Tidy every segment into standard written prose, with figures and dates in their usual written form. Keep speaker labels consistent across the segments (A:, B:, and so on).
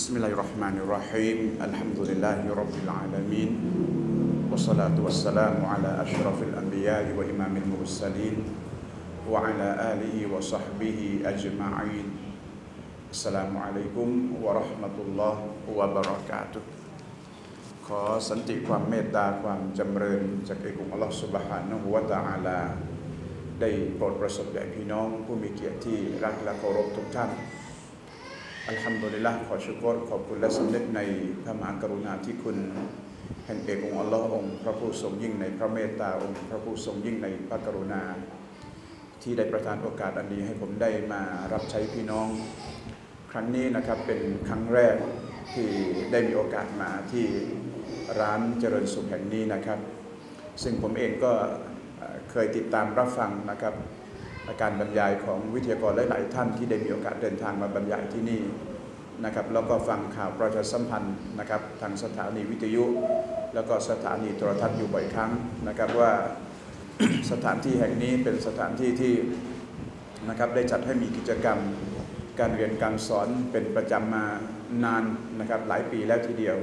A: Bismillahirrahmanirrahim. Alhamdulillahirabbil alamin. Wassalatu wassalamu ala asyrafil anbiya'i wa imamil mursalin wa ala alihi wa sahbihi ajma'in. Assalamualaikum warahmatullahi wabarakatuh. ขอสันติความเมตตาความจำเริญจากเอกองค์อัลลอฮฺซุบฮานะฮูวะตะอาลาได้โปรดประสบแด่พี่น้องผู้มีเกียรติที่รักและเคารพทุกท่านอัลฮัมดุลิลละห์ขอชุกรขอบคุณและสำนึกในพระมหากรุณาธิคุณแห่งเอกองค์อัลลอฮ์องค์พระผู้ทรงยิ่งในพระเมตตาองค์พระผู้ทรงยิ่งในพระกรุณาที่ได้ประทานโอกาสอันนี้ให้ผมได้มารับใช้พี่น้องครั้งนี้นะครับเป็นครั้งแรกที่ได้มีโอกาสมาที่ร้านเจริญสุขแห่งนี้นะครับซึ่งผมเองก็เคยติดตามรับฟังนะครับการบรรยายของวิทยากรหลายๆท่านที่ได้มีโอกาสเดินทางมาบรรยายที่นี่นะครับแล้วก็ฟังข่าวประชาสัมพันธ์นะครับทางสถานีวิทยุแล้วก็สถานีโทรทัศน์อยู่บ่อยครั้งนะครับว่า สถานที่แห่งนี้เป็นสถานที่ที่นะครับได้จัดให้มีกิจกรรมการเรียนการสอนเป็นประจำมานานนะครับหลายปีแล้วทีเดียว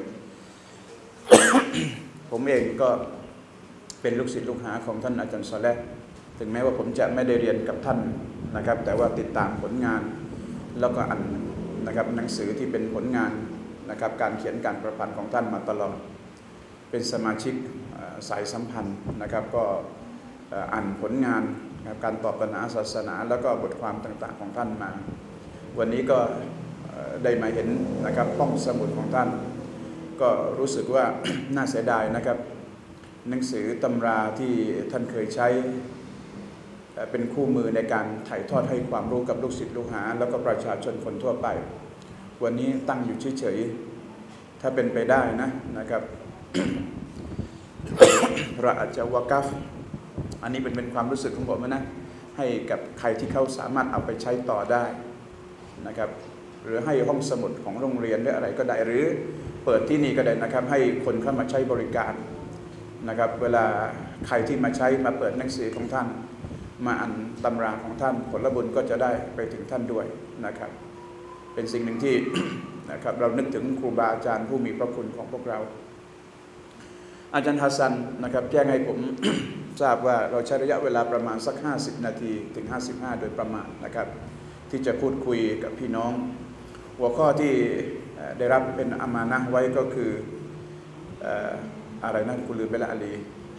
A: ผมเองก็เป็นลูกศิษย์ลูกหาของท่านอาจารย์ซอเลห์ถึงแม้ว่าผมจะไม่ได้เรียนกับท่านนะครับแต่ว่าติดตามผลงานแล้วก็อ่านนะครับหนังสือที่เป็นผลงานนะครับการเขียนการประพันธ์ของท่านมาตลอดเป็นสมาชิกสายสัมพันธ์นะครับก็อ่านผลงานการตอบปัญหาศาสนาแล้วก็บทความต่างๆของท่านมาวันนี้ก็ได้มาเห็นนะครับห้องสมุดของท่านก็รู้สึกว่า น่าเสียดายนะครับหนังสือตำราที่ท่านเคยใช้เป็นคู่มือในการถ่ายทอดให้ความรู้กับลูกศิษย์ลูกหาแล้วก็ประชาชนคนทั่วไปวันนี้ตั้งอยู่เฉยๆถ้าเป็นไปได้นะครับ เราอาจจะวะกัฟอันนี้เป็นความรู้สึกของผมนะให้กับใครที่เขาสามารถเอาไปใช้ต่อได้นะครับหรือให้ห้องสมุดของโรงเรียนหรืออะไรก็ได้หรือเปิดที่นี่ก็ได้นะครับให้คนเข้ามาใช้บริการนะครับเวลาใครที่มาใช้มาเปิดหนังสือของท่านมาอ่านตำราของท่านผลบุญก็จะได้ไปถึงท่านด้วยนะครับเป็นสิ่งหนึ่งที่ นะครับเรานึกถึงครูบาอาจารย์ผู้มีพระคุณของพวกเราอาจารย์ฮัสซันนะครับแจ้งให้ผม ทราบว่าเราใช้ระยะเวลาประมาณสัก50นาทีถึง55โดยประมาณนะครับที่จะพูดคุยกับพี่น้องหัวข้อที่ได้รับเป็นอามานะห์ไว้ก็คืออะไรนะคุณลืมไปละอาลี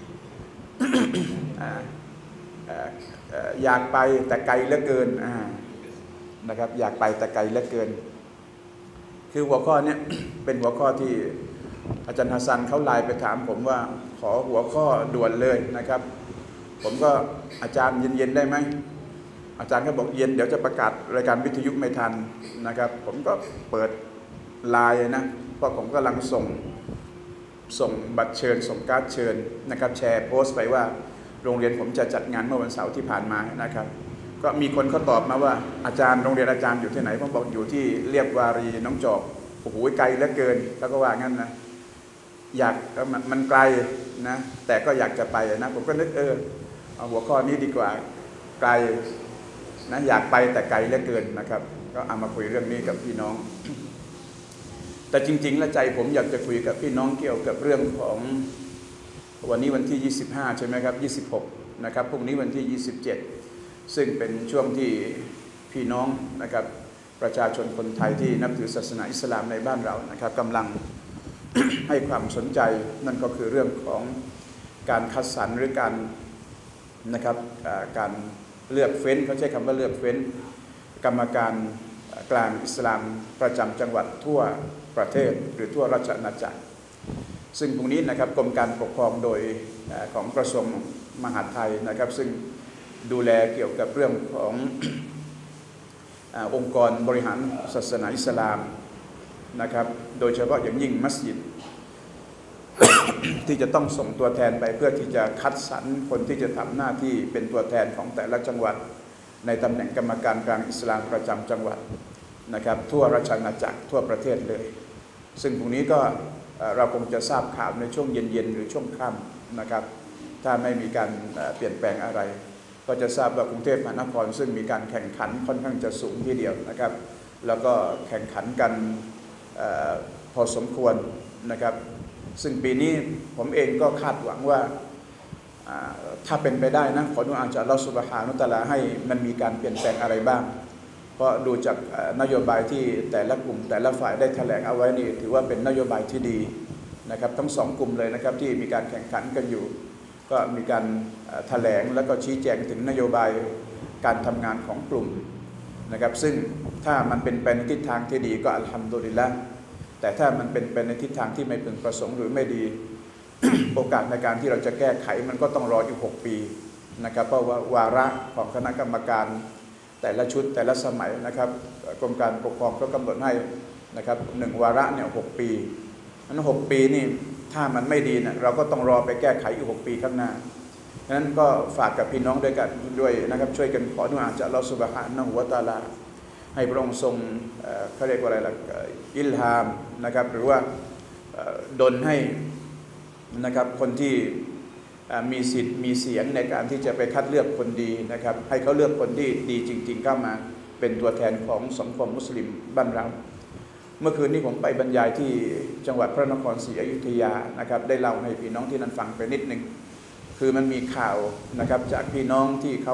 A: อยากไปแต่ไกลเหลือเกินนะครับอยากไปแต่ไกลเหลือเกินคือหัวข้อนี้ เป็นหัวข้อที่อาจารย์ฮัสซันเขาไลน์ไปถามผมว่าขอหัวข้อด่วนเลยนะครับผมก็อาจารย์เย็นๆได้ไหมอาจารย์ก็บอกเย็นเดี๋ยวจะประกาศรายการวิทยุไม่ทันนะครับผมก็เปิดไลน์นะเพราะผมกำลังส่งบัตรเชิญส่งการ์ดเชิญนะครับแชร์โพสต์ไปว่าโรงเรียนผมจะจัดงานเมื่อวันเสาร์ที่ผ่านมานะครับก็มีคนเขาตอบมาว่าอาจารย์โรงเรียนอาจารย์อยู่ที่ไหนผมบอกอยู่ที่เรียบวารีน้องจอกโอ้โหไกลเหลือเกินแล้วก็ว่างั้นนะอยากมันไกลนะแต่ก็อยากจะไปนะผมก็นึกเอาหัวข้อนี้ดีกว่าไกลนะอยากไปแต่ไกลเหลือเกินนะครับก็เอามาคุยเรื่องนี้กับพี่น้องแต่จริงๆแล้วใจผมอยากจะคุยกับพี่น้องเกี่ยวกับเรื่องของวันนี้วันที่25ใช่ไหมครับ26นะครับพรุ่งนี้วันที่27ซึ่งเป็นช่วงที่พี่น้องนะครับประชาชนคนไทยที่นับถือศาสนาอิสลามในบ้านเรานะครับกำลัง ให้ความสนใจนั่นก็คือเรื่องของการคัดสรรหรือการนะครับการเลือกเฟ้นเขาใช้คำว่าเลือกเฟ้นกรรมการกลางอิสลามประจำจังหวัดทั่วประเทศหรือทั่วราชอาณาจักรซึ่งตรงนี้นะครับกรมการปกครองโดยของกระทรวงมหาดไทยนะครับซึ่งดูแลเกี่ยวกับเรื่องของ องค์กรบริหารศาสนาอิสลามนะครับโดยเฉพาะอย่างยิ่งมัสยิด ที่จะต้องส่งตัวแทนไปเพื่อที่จะคัดสรรคนที่จะทำหน้าที่เป็นตัวแทนของแต่ละจังหวัดในตำแหน่งกรรมการกลางอิสลามประจำจังหวัดนะครับทั่วราชอาณาจักรทั่วประเทศเลยซึ่งตรงนี้ก็เราคงจะทราบข่าวในช่วงเย็นๆหรือช่วงค่ำนะครับถ้าไม่มีการเปลี่ยนแปลงอะไรก็จะทราบว่ากรุงเทพมหานครซึ่งมีการแข่งขันค่อนข้างจะสูงทีเดียวนะครับแล้วก็แข่งขันกันพอสมควรนะครับซึ่งปีนี้ผมเองก็คาดหวังว่าถ้าเป็นไปได้นะขอดุอาจากอัลเลาะห์ซุบฮานะฮูวะตะอาลาให้มันมีการเปลี่ยนแปลงอะไรบ้างเพราะดูจากนโยบายที่แต่ละกลุ่มแต่ละฝ่ายได้แถลงเอาไว้นี่ถือว่าเป็นนโยบายที่ดีนะครับทั้งสองกลุ่มเลยนะครับที่มีการแข่งขันกันอยู่ก็มีการแถลงแล้วก็ชี้แจงถึงนโยบายการทำงานของกลุ่มนะครับซึ่งถ้ามันเป็นไปในทิศทางที่ดีก็อัลฮัมดุลิลละห์แต่ถ้ามันเป็นไปในทิศทางที่ไม่พึงประสงค์หรือไม่ดี โอกาสในการที่เราจะแก้ไขมันก็ต้องรออยู่6 ปีนะครับเพราะว่าวาระของคณะกรรมการแต่ละชุดแต่ละสมัยนะครับกรมการปกครองก็กำหนดให้นะครับ1 วาระเนี่ย6 ปีนั้น6 ปีนี่ถ้ามันไม่ดีนะเราก็ต้องรอไปแก้ไขอีก6 ปีข้างหน้าฉะนั้นก็ฝากกับพี่น้องด้วยกันด้วยนะครับช่วยกันขอดุอาจากอัลเลาะห์ซุบฮานะฮูวะตะอาลาให้พระองค์ทรงเขาเรียกว่าอะไรล่ะอิลฮามนะครับหรือว่าดลให้นะครับคนที่มีสิทธิ์มีเสียงในการที่จะไปคัดเลือกคนดีนะครับให้เขาเลือกคนที่ดีจริงๆเข้ามาเป็นตัวแทนของสังคมมุสลิมบ้านเราเมื่อคืนนี้ผมไปบรรยายที่จังหวัดพระนครศรีอยุธยานะครับได้เล่าให้พี่น้องที่นั่นฟังไปนิดนึงคือมันมีข่าวนะครับจากพี่น้องที่เขา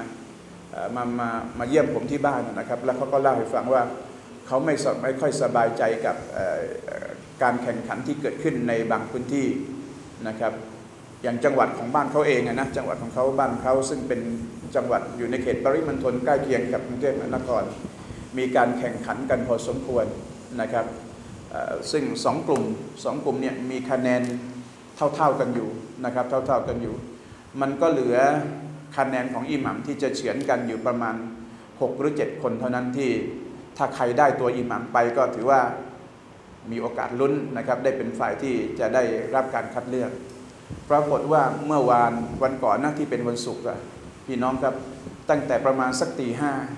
A: มาเยี่ยมผมที่บ้านนะครับแล้วเขาก็เล่าให้ฟังว่าเขาไม่ค่อยสบายใจกับการแข่งขันที่เกิดขึ้นในบางพื้นที่นะครับอย่างจังหวัดของบ้านเขาเองนะจังหวัดของเขาบ้านเขาซึ่งเป็นจังหวัดอยู่ในเขตปริมณฑลใกล้เคียงกับกรุงเทพมหานครมีการแข่งขันกันพอสมควรนะครับซึ่ง2 กลุ่มเนี่ยมีคะแนนเท่ากันอยู่นะครับเท่ากันอยู่มันก็เหลือคะแนนของอิหมัมที่จะเฉือนกันอยู่ประมาณ6 หรือ 7 คนเท่านั้นที่ถ้าใครได้ตัวอิหมัมไปก็ถือว่ามีโอกาสลุ้นนะครับได้เป็นฝ่ายที่จะได้รับการคัดเลือกปรากฏว่าเมื่อวันก่อนนะที่เป็นวันศุกร์พี่น้องครับตั้งแต่ประมาณสักตี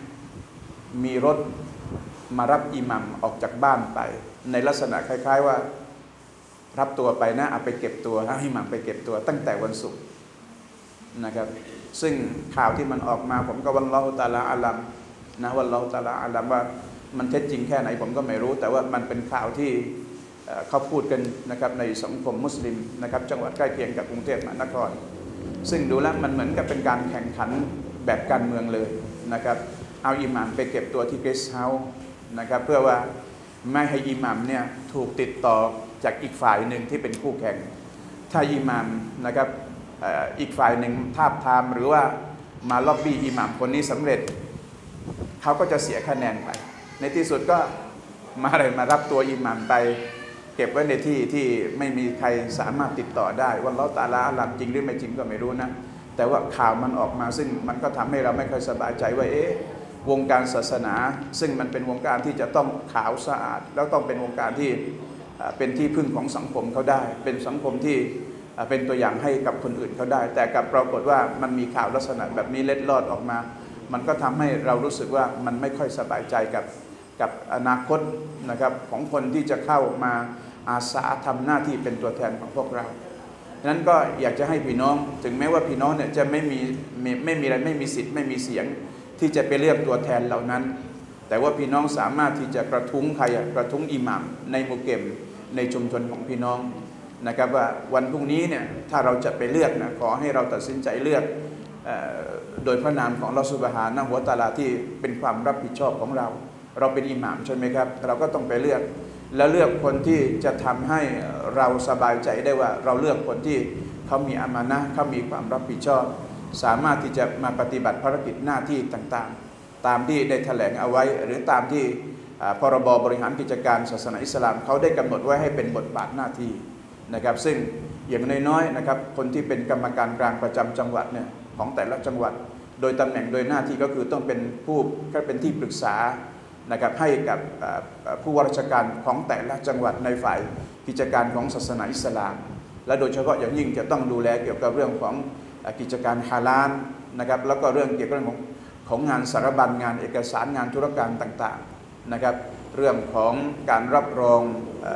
A: 5มีรถมารับอิหมัมออกจากบ้านไปในลักษณะคล้ายๆว่ารับตัวไปนะเอาไปเก็บตัวให้อิหมัมไปเก็บตัวตั้งแต่วันศุกร์นะครับซึ่งข่าวที่มันออกมาผมก็วัลลอฮุตะอาลาอาลัมนะวัลลอฮุตะอาลาอาลัมว่ามันเท็จจริงแค่ไหนผมก็ไม่รู้แต่ว่ามันเป็นข่าวที่เขาพูดกันนะครับในสังคมมุสลิมนะครับจังหวัดใกล้เคียงกับกรุงเทพมหานครซึ่งดูแล้วมันเหมือนกับเป็นการแข่งขันแบบการเมืองเลยนะครับเอาอิหมัมไปเก็บตัวที่เกสต์เฮาส์นะครับเพื่อว่าไม่ให้อิหมัมเนี่ยถูกติดต่อจากอีกฝ่ายหนึ่งที่เป็นคู่แข่งถ้าอิหมัมนะครับอีกฝ่ายหนึ่งทาบทามหรือว่ามาล็อบบี้อิหมัมคนนี้สำเร็จเขาก็จะเสียคะแนนไปในที่สุดก็มารับตัวอิหมัมไปเก็บไว้ในที่ที่ไม่มีใครสามารถติดต่อได้ว่าอัลเลาะห์ตะอาลาอาลัมจริงหรือไม่จริงก็ไม่รู้นะแต่ว่าข่าวมันออกมาซึ่งมันก็ทำให้เราไม่ค่อยสบายใจว่าวงการศาสนาซึ่งมันเป็นวงการที่จะต้องขาวสะอาดแล้วต้องเป็นวงการที่เป็นที่พึ่งของสังคมเขาได้เป็นสังคมที่เป็นตัวอย่างให้กับคนอื่นเขาได้แต่กับปรากฏว่ามันมีข่าวลักษณะแบบนี้เล็ดลอดออกมามันก็ทำให้เรารู้สึกว่ามันไม่ค่อยสบายใจกับอนาคตนะครับของคนที่จะเข้ามาอาสาทำหน้าที่เป็นตัวแทนของพวกเราดังนั้นก็อยากจะให้พี่น้องถึงแม้ว่าพี่น้องเนี่ยจะไม่มีอะไรไม่มีสิทธิ์ไม่มีเสียงที่จะไปเลือกตัวแทนเหล่านั้นแต่ว่าพี่น้องสามารถที่จะกระทุ้งใครกระทุ้งอิหมัมในหมู่เก็มในชุมชนของพี่น้องนะครับว่าวันพรุ่งนี้เนี่ยถ้าเราจะไปเลือกนะขอให้เราตัดสินใจเลือกโดยพระนามของอัลเลาะห์ซุบฮานะฮูวะตะอาลาที่เป็นความรับผิดชอบของเราเป็นอิหม่ามใช่ไหมครับเราก็ต้องไปเลือกแล้วเลือกคนที่จะทำให้เราสบายใจได้ว่าเราเลือกคนที่เขามีอามานะห์เขามีความรับผิดชอบสามารถที่จะมาปฏิบัติภารกิจหน้าที่ต่างๆตามที่ได้แถลงเอาไว้หรือตามที่พรบบริหารกิจการศาสนาอิสลามเขาได้กำหนดไว้ให้เป็นบทบาทหน้าที่นะครับซึ่งอย่างน้อยๆนะครับคนที่เป็นกรรมการกลางประจำจังหวัดเนี่ยของแต่ละจังหวัดโดยตำแหน่งโดยหน้าที่ก็คือต้องเป็นที่ปรึกษานะครับให้กับผู้ว่าราชการของแต่ละจังหวัดในฝ่ายกิจการของศาสนาอิสลามและโดยเฉพาะอย่างยิ่งจะต้องดูแลเกี่ยวกับเรื่องของกิจการฮาลาลนะครับแล้วก็เรื่องเกี่ยวกับเรื่องของงานสารบัญงานเอกสารงานธุรการต่างๆนะครับเรื่องของการรับรอง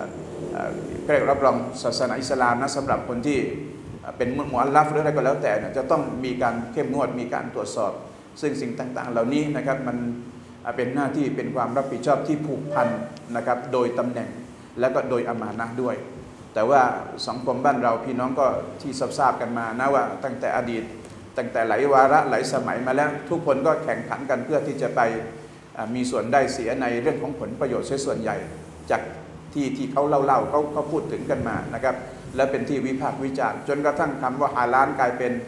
A: ศาสนาอิสลามนะสำหรับคนที่เป็นมุอัลลัฟหรืออะไรก็แล้วแต่จะต้องมีการเข้มงวดมีการตรวจสอบซึ่งสิ่งต่างๆเหล่านี้นะครับมันเป็นหน้าที่เป็นความรับผิดชอบที่ผูกพันนะครับโดยตำแหน่งแล้วก็โดยอามานะห์ด้วยแต่ว่าสังคมบ้านเราพี่น้องก็ที่ทราบกันมานะว่าตั้งแต่อดีตตั้งแต่หลายวาระหลายสมัยมาแล้วทุกคนก็แข่งขันกันเพื่อที่จะไปมีส่วนได้เสียในเรื่องของผลประโยชน์เสียส่วนใหญ่จากที่เขาเล่าเขาพูดถึงกันมานะครับและเป็นที่วิพากษ์วิจารณ์จนกระทั่งคำว่า5 ล้านกลายเป็น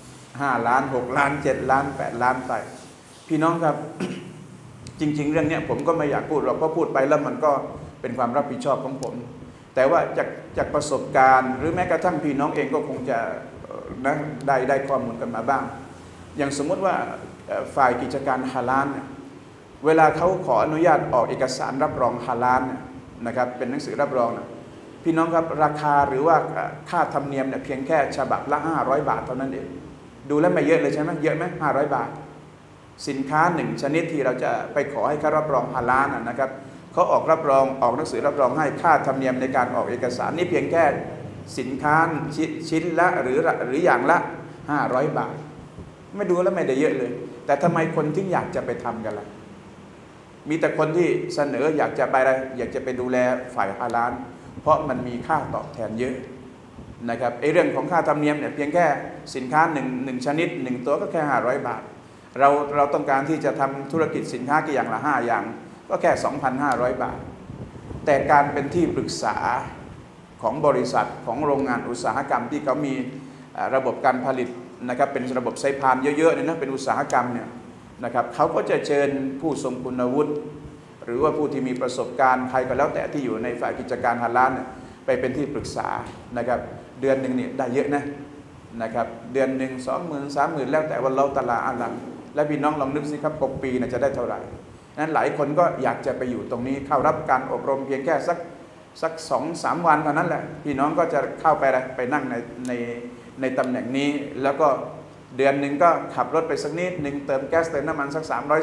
A: 5 ล้าน6 ล้าน7 ล้าน8 ล้านไปพี่น้องครับ จริงๆเรื่องนี้ผมก็ไม่อยากพูดหรอกเพราะพูดไปแล้วมันก็เป็นความรับผิดชอบของผมแต่ว่าจากประสบการณ์หรือแม้กระทั่งพี่น้องเองก็คงจะได้ข้อมูลกันมาบ้างอย่างสมมติว่าฝ่ายกิจการฮาลาลเนี่ยเวลาเขาขออนุญาตออกเอกสารรับรองฮาลาลเนี่ยนะครับเป็นหนังสือรับรองนะพี่น้องครับราคาหรือว่าค่าธรรมเนียมเนี่ยเพียงแค่ฉบับละ500 บาทเท่านั้นเองดูแล้วไม่เยอะเลยใช่ไหมเยอะไหม500 บาทสินค้า1ชนิดที่เราจะไปขอให้เขารับรองฮาลาลนะครับเขาออกรับรองออกหนังสือรับรองให้ค่าธรรมเนียมในการออกเอกสารนี่เพียงแค่สินค้าชิ้นละหรืออย่างละ500 บาทไม่ดูแล้วไม่ได้เยอะเลยแต่ทำไมคนที่อยากจะไปทำกันล่ะมีแต่คนที่เสนออยากจะไปอะไรอยากจะไปดูแลฝ่ายฮาลาลเพราะมันมีค่าตอบแทนเยอะนะครับไอ้เรื่องของค่าธรรมเนียมเนี่ยเพียงแค่สินค้าหนึ่งชนิด1ตัวก็แค่500 บาทเราต้องการที่จะทำธุรกิจสินค้ากี่อย่างละ5 อย่างก็แค่ 2,500 บาทแต่การเป็นที่ปรึกษาของบริษัทของโรงงานอุตสาหกรรมที่เขามีระบบการผลิตนะครับเป็นระบบไซพานเยอะๆเนี่ยนะเป็นอุตสาหกรรมเนี่ยนะครับเขาก็จะเชิญผู้ทรงคุณวุฒิหรือว่าผู้ที่มีประสบการณ์ใครก็แล้วแต่ที่อยู่ในฝ่ายกิจการฮาลาลเนี่ยไปเป็นที่ปรึกษานะครับเดือนหนึ่งเนี่ยได้เยอะนะครับเดือนหนึ่ง20,000 30,000แล้วแต่ว่าเราตะลาอาลังและพี่น้องลองนึกสิครับ6 ปีจะได้เท่าไหร่นั้นหลายคนก็อยากจะไปอยู่ตรงนี้เข้ารับการอบรมเพียงแค่สัก2-3 วันเท่านั้นแหละพี่น้องก็จะเข้าไปนั่งในตำแหน่งนี้แล้วก็เดือนหนึ่งก็ขับรถไปสักนิดหนึ่งเติมแก๊สเติมน้ำมันสัก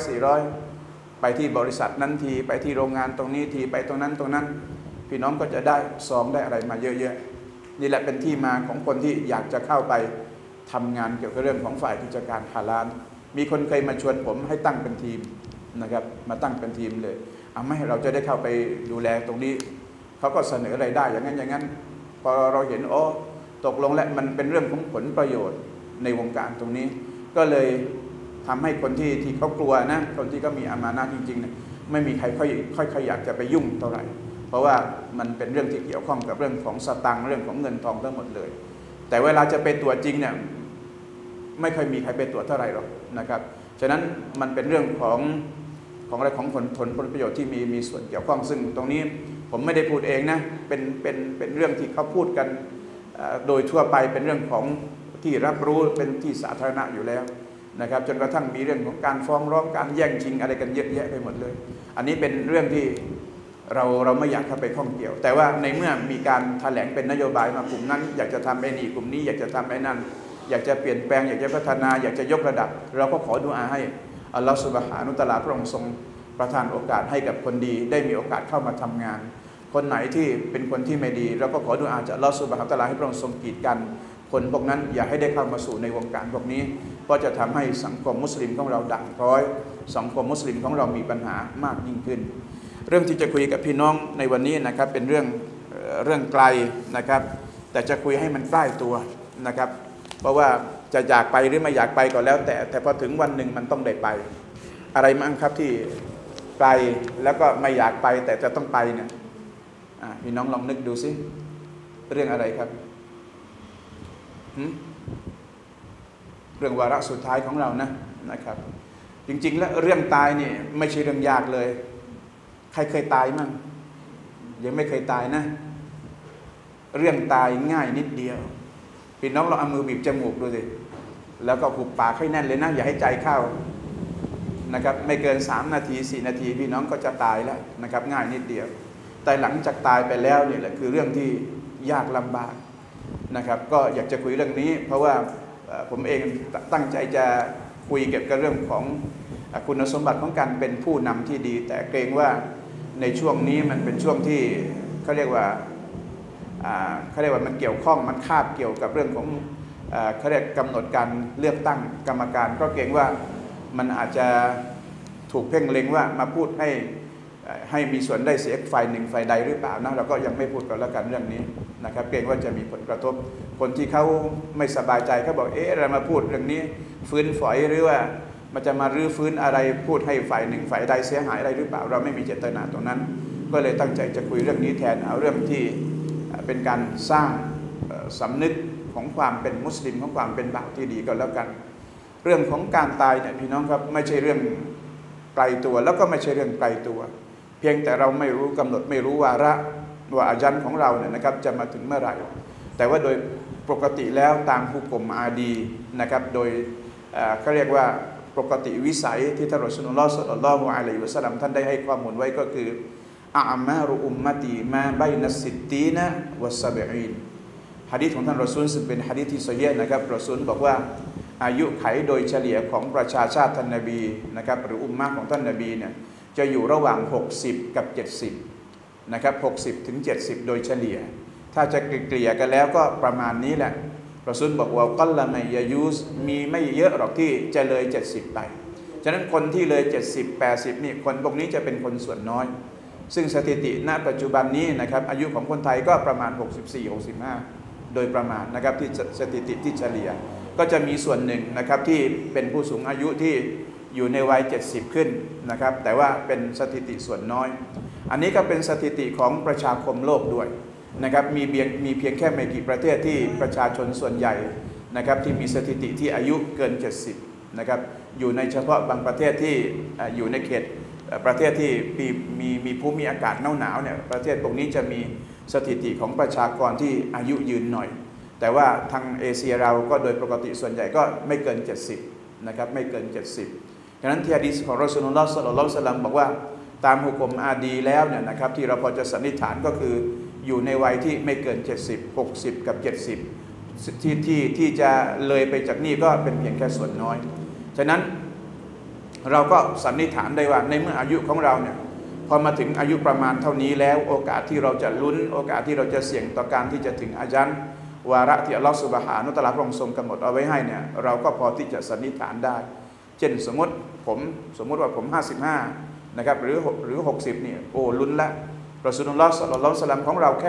A: 300-400ไปที่บริษัทนั้นทีไปที่โรงงานตรงนี้ทีไปตรงนั้นพี่น้องก็จะได้ซองได้อะไรมาเยอะๆนี่แหละเป็นที่มาของคนที่อยากจะเข้าไปทำงานเกี่ยวกับเรื่องของฝ่ายกิจการฮาลาลมีคนเคยมาชวนผมให้ตั้งเป็นทีมนะครับมาตั้งเป็นทีมเลยไม่ให้เราจะได้เข้าไปดูแลตรงนี้เขาก็เสนอรายได้อย่างนั้นพอเราเห็นตกลงแล้วมันเป็นเรื่องของผลประโยชน์ในวงการตรงนี้ก็เลยทำให้คนที่เขากลัวนะคนที่เขามีอามานะห์จริงๆเนี่ยไม่มีใครค่อยอยากจะไปยุ่งเท่าไหร่เพราะว่ามันเป็นเรื่องที่เกี่ยวข้องกับเรื่องของสตังค์เรื่องของเงินทองทั้งหมดเลยแต่เวลาจะไปตรวจจริงเนี่ยไม่ค่อยมีใครไปตรวจเท่าไหร่หรอกนะครับฉะนั้นมันเป็นเรื่องของอะไรของผลประโยชน์ที่มีส่วนเกี่ยวข้องซึ่งตรงนี้ผมไม่ได้พูดเองนะเป็นเรื่องที่เขาพูดกันโดยทั่วไปเป็นเรื่องของที่รับรู้เป็นที่สาธารณะอยู่แล้วนะครับจนกระทั่งมีเรื่องของการฟ้องร้องการแย่งชิงอะไรกันเยอะแยะไปหมดเลยอันนี้เป็นเรื่องที่เราไม่อยากเข้าไปข้องเกี่ยวแต่ว่าในเมื่อมีการแถลงเป็นนโยบายมากลุ่มนั้นอยากจะทำไอ้นี่กลุ่มนี้อยากจะทำไอ้นั่นอยากจะเปลี่ยนแปลงอยากจะพัฒนาอยากจะยกระดับเราก็ขอดุอาให้อัลลอฮฺซุบฮานะฮูวะตะอาลาพระองค์ทรงประทานโอกาสให้กับคนดีได้มีโอกาสเข้ามาทำงานคนไหนที่เป็นคนที่ไม่ดีเราก็ขอดุอาจากอัลลอฮฺซุบฮานะฮูวะตะอาลาให้พระองค์ทรงกีดกันคนพวกนั้นอย่าให้ได้เข้ามาสู่ในวงการพวกนี้เพราะจะทำให้สังคมมุสลิมของเราด่างพร้อยสังคมมุสลิมของเรามีปัญหามากยิ่งขึ้นเรื่องที่จะคุยกับพี่น้องในวันนี้นะครับเป็นเรื่องไกลนะครับแต่จะคุยให้มันใกล้ตัวนะครับเพราะว่าจะอยากไปหรือไม่อยากไปก็แล้วแต่พอถึงวันหนึ่งมันต้องได้ไปอะไรมั่งครับที่ไกลแล้วก็ไม่อยากไปแต่จะต้องไปเนี่ยพี่น้องลองนึกดูสิเรื่องอะไรครับเรื่องวาระสุดท้ายของเรานะครับจริงๆแล้วเรื่องตายนี่ไม่ใช่เรื่องยากเลยใครเคยตายมั่งยังไม่เคยตายนะเรื่องตายง่ายนิดเดียวพี่น้องเราเอามือบีบจมูกดูสิแล้วก็หุบปากให้แน่นเลยนะอย่าให้ใจเข้านะครับไม่เกิน3 นาที4 นาทีพี่น้องก็จะตายแล้วนะครับง่ายนิดเดียวแต่หลังจากตายไปแล้วเนี่ยแหละคือเรื่องที่ยากลำบากนะครับก็อยากจะคุยเรื่องนี้เพราะว่าผมเองตั้งใจจะคุยเกี่ยวกับเรื่องของคุณสมบัติของการเป็นผู้นำที่ดีแต่เกรงว่าในช่วงนี้มันเป็นช่วงที่เขาเรียกว่ามันเกี่ยวข้องมันคาบเกี่ยวกับเรื่องของเขาเรียกกำหนดการเลือกตั้งกรรมการก็เกรงว่ามันอาจจะถูกเพ่งเล็งว่ามาพูดให้ให้มีส่วนได้เสียฝ่ายหนึ่งฝ่ายใดหรือเปล่านะเราก็ยังไม่พูดกันแล้วกันเรื่องนี้นะครับเกรงว่าจะมีผลกระทบคนที่เขาไม่สบายใจเขาบอกเรามาพูดเรื่องนี้ฟื้นฝอยหรือว่ามันจะมารื้อฟื้นอะไรพูดให้ฝ่ายหนึ่งฝ่ายใดเสียหายอะไรหรือเปล่าเราไม่มีเจตนาตรงนั้นก็เลยตั้งใจจะคุยเรื่องนี้แทนเอาเรื่องที่เป็นการสร้างสำนึกของความเป็นมุสลิมของความเป็นบ่าวที่ดีก็แล้วกันเรื่องของการตายเนี่ยพี่น้องครับไม่ใช่เรื่องไกลตัวแล้วก็ไม่ใช่เรื่องไกลตัวเพียงแต่เราไม่รู้กำหนดไม่รู้วาระว่าอาญันของเราเนี่ยนะครับจะมาถึงเมื่อไหร่แต่ว่าโดยปกติแล้วตามฮุกมอาดีนะครับโดยเขาเรียกว่าปกติวิสัยที่ท่านรอซูลุลลอฮ์ ศ็อลลัลลอฮุอะลัยฮิวะซัลลัมท่านได้ให้ข้อมูลไว้ก็คืออามารุอุมมะตีมาบัยนัสซิตตีนะวัสซะบอีนหะดีษของท่านรอซูลซึ่งเป็นหะดีษที่ซอฮีฮ์นะครับรอซูลบอกว่าอายุไขโดยเฉลี่ยของประชาชาติท่านนบีนะครับหรืออุมมะของท่านนบีเนี่ยจะอยู่ระหว่าง60กับ70นะครับ60ถึง70โดยเฉลี่ยถ้าจะเกลี่ยกันแล้วก็ประมาณนี้แหละรอซูลบอกว่ากัลละมัยยะยูสมีไม่เยอะหรอกที่จะเลย70ไปฉะนั้นคนที่เลย70 80นี่คนพวกนี้จะเป็นคนส่วนน้อยซึ่งสถิติณปัจจุบันนี้นะครับอายุของคนไทยก็ประมาณ64-65โดยประมาณนะครับที่สถิติที่เฉลี่ยก็จะมีส่วนหนึ่งนะครับที่เป็นผู้สูงอายุที่อยู่ในวัย70ขึ้นนะครับแต่ว่าเป็นสถิติส่วนน้อยอันนี้ก็เป็นสถิติของประชาคมโลกด้วยนะครับมีเพียงแค่ไม่กี่ประเทศที่ประชาชนส่วนใหญ่นะครับที่มีสถิติที่อายุเกิน70นะครับอยู่ในเฉพาะบางประเทศที่อยู่ในเขตประเทศที่มีภูมิอากาศหนาวเนี่ยประเทศพวกนี้จะมีสถิติของประชากรที่อายุยืนหน่อยแต่ว่าทางเอเชียเราก็โดยปกติส่วนใหญ่ก็ไม่เกิน70นะครับไม่เกิน70ดังนั้นที่หะดีษของรอซูลุลลอฮ์ ศ็อลลัลลอฮุอะลัยฮิวะซัลลัมบอกว่าตามฮุกมอาดีแล้วเนี่ยนะครับที่เราพอจะสันนิษฐานก็คืออยู่ในวัยที่ไม่เกิน70 60กับ70ที่จะเลยไปจากนี้ก็เป็นเพียงแค่ส่วนน้อยฉะนั้นเราก็สันนิษฐานได้ว่าในเมื่ออายุของเราเนี่ยพอมาถึงอายุประมาณเท่านี้แล้วโอกาสที่เราจะลุ้นโอกาสที่เราจะเสี่ยงต่อการที่จะถึงอาญันวาระที่อัลลอฮฺซุบฮานะฮูวะตะอาลาพระองค์ทรงกำหนดเอาไว้ให้เนี่ยเราก็พอที่จะสันนิษฐานได้เช่นสมมติว่าผม55นะครับหรือ60เนี่ยโอ้ลุ้นละรอซูลุลลอฮ์ ศ็อลลัลลอฮุอะลัยฮิวะซัลลัมของเราแค่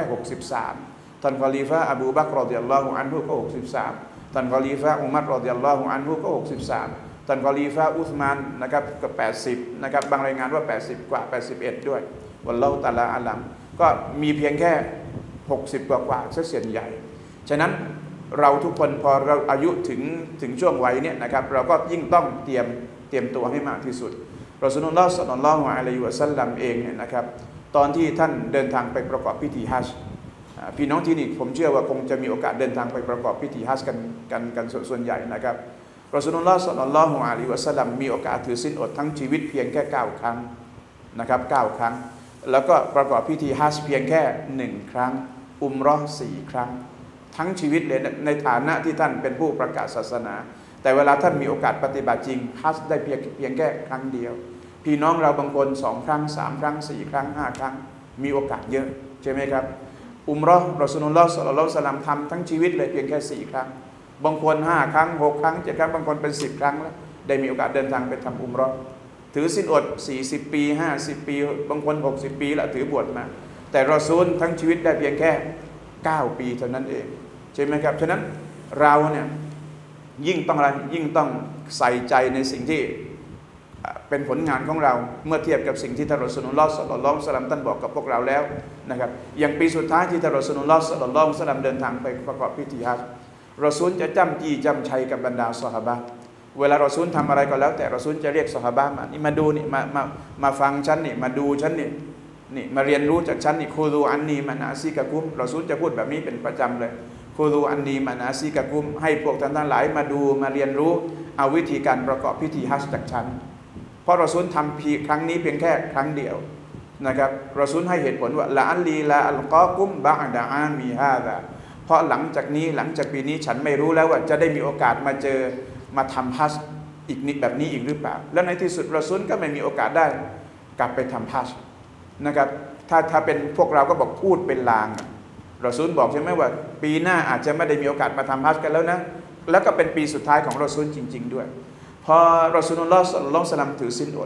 A: 63ท่านคอลีฟะห์อบูบักร รอฎิยัลลอฮุอันฮุก็63ท่านคอลีฟะห์อุมัร รอฎิยัลลอฮุอันฮุก็63ท่านคอลีฟะห์อุสมานนะครับก็80นะครับบางรายงานว่า80กว่า81ด้วยวัลลอฮุตะอาลาอะลัมก็มีเพียงแค่60กว่าซะส่วนใหญ่ฉะนั้นเราทุกคนพอเราอายุถึงช่วงวัยเนี่ยนะครับเราก็ยิ่งต้องเตรียมตัวให้มากที่สุดรอซูลุลลอฮ์ ศ็อลลัลลอฮุอะลัยฮิวะซัลลัมเองเนี่ยนะครับตอนที่ท่านเดินทางไปประกอบพิธีฮัจญ์พี่น้องที่นี่ผมเชื่อว่าคงจะมีโอกาสเดินทางไปประกอบพิธีฮัจญ์กันส่วนใหญ่นะครับรอซูลุลลอฮ์ ศ็อลลัลลอฮุอะลัยฮิวะซัลลัมมีโอกาสถือศีลอดทั้งชีวิตเพียงแค่9ครั้งนะครับ9ครั้งแล้วก็ประกอบพิธีฮัจญ์เพียงแค่1ครั้งอุมเราะห์4ครั้งทั้งชีวิตเลยในฐานะที่ท่านเป็นผู้ประกาศศาสนาแต่เวลาท่านมีโอกาสปฏิบัติจริงฮัจญ์ได้เพียงแค่ครั้งเดียวพี่น้องเราบางคน2ครั้ง3ครั้ง4ครั้ง5ครั้งมีโอกาสเยอะใช่ไหมครับอุมเราะห์รอซูลุลลอฮ์ ศ็อลลัลลอฮุอะลัยฮิวะซัลลัมทำทั้งชีวิตเลยเพียงแค่4ครั้งบางคน5ครั้ง6ครั้ง7ครั้งบางคนเป็น10ครั้งแล้วได้มีโอกาสเดินทางไปทำอุมเราะห์ถือศีลอด40ปี50ปีบางคน60ปีแล้วถือบวชมาแต่รอซูลทั้งชีวิตได้เพียงแค่9ปีเท่านั้นเองใช่ไหมครับฉะนั้นเราเนี่ยยิ่งต้องใส่ใจในสิ่งที่เป็นผลงานของเราเมื่อเทียบกับสิ่งที่ท่านรอซูลุลลอฮ์ ศ็อลลัลลอฮุอะลัยฮิวะซัลลัมท่านบอกกับพวกเราแล้วนะครับอย่างปีสุดท้ายที่ท่านรอซูลุลลอฮ์ ศ็อลลัลลอฮุอะลัยฮิวะซัลลัมเดินทางไปประกอบพิธีฮัจญ์รอซูลจะจำจี้จำชัยกับบรรดาซอฮาบะห์เวลารอซูลทำอะไรก็แล้วแต่รอซูลจะเรียกซอฮาบะห์มาดูนี่มาฟังฉันนี่มาดูฉันนี่มาเรียนรู้จากฉันนี่คูดูอันนีมานาซิกะกุมรอซูลจะพูดแบบนี้เป็นประจำเลยคูดูอันนีมานาซิกะกุมให้พวกท่านทั้งหลายมาดูมาเรียนรู้เอาวิธีการประกอบพิธีฮัจญ์จากฉันเพราะรอซูลทำครั้งนี้เพียงแค่ครั้งเดียวนะครับรอซูลให้เหตุผลว่าละอัลลีลาอัลกอกุมบะอ์ดะอามีฮาซาเพราะหลังจากปีนี้ฉันไม่รู้แล้วว่าจะได้มีโอกาสมาทำฮัจญ์อีกนิดแบบนี้อีกหรือเปล่าแล้วในที่สุดรอซูลก็ไม่มีโอกาสได้กลับไปทำฮัจญ์นะครับถ้าเป็นพวกเราก็บอกพูดเป็นลางรอซูลบอกใช่ไหมว่าปีหน้าอาจจะไม่ได้มีโอกาสมาทำฮัจญ์กันแล้วนะแล้วก็เป็นปีสุดท้ายของรอซูลจริงๆด้วยพอรอซูลุลลอฮ์ ศ็อลลัลลอฮุอะลัยฮิวะซัลลัมถือศีลอด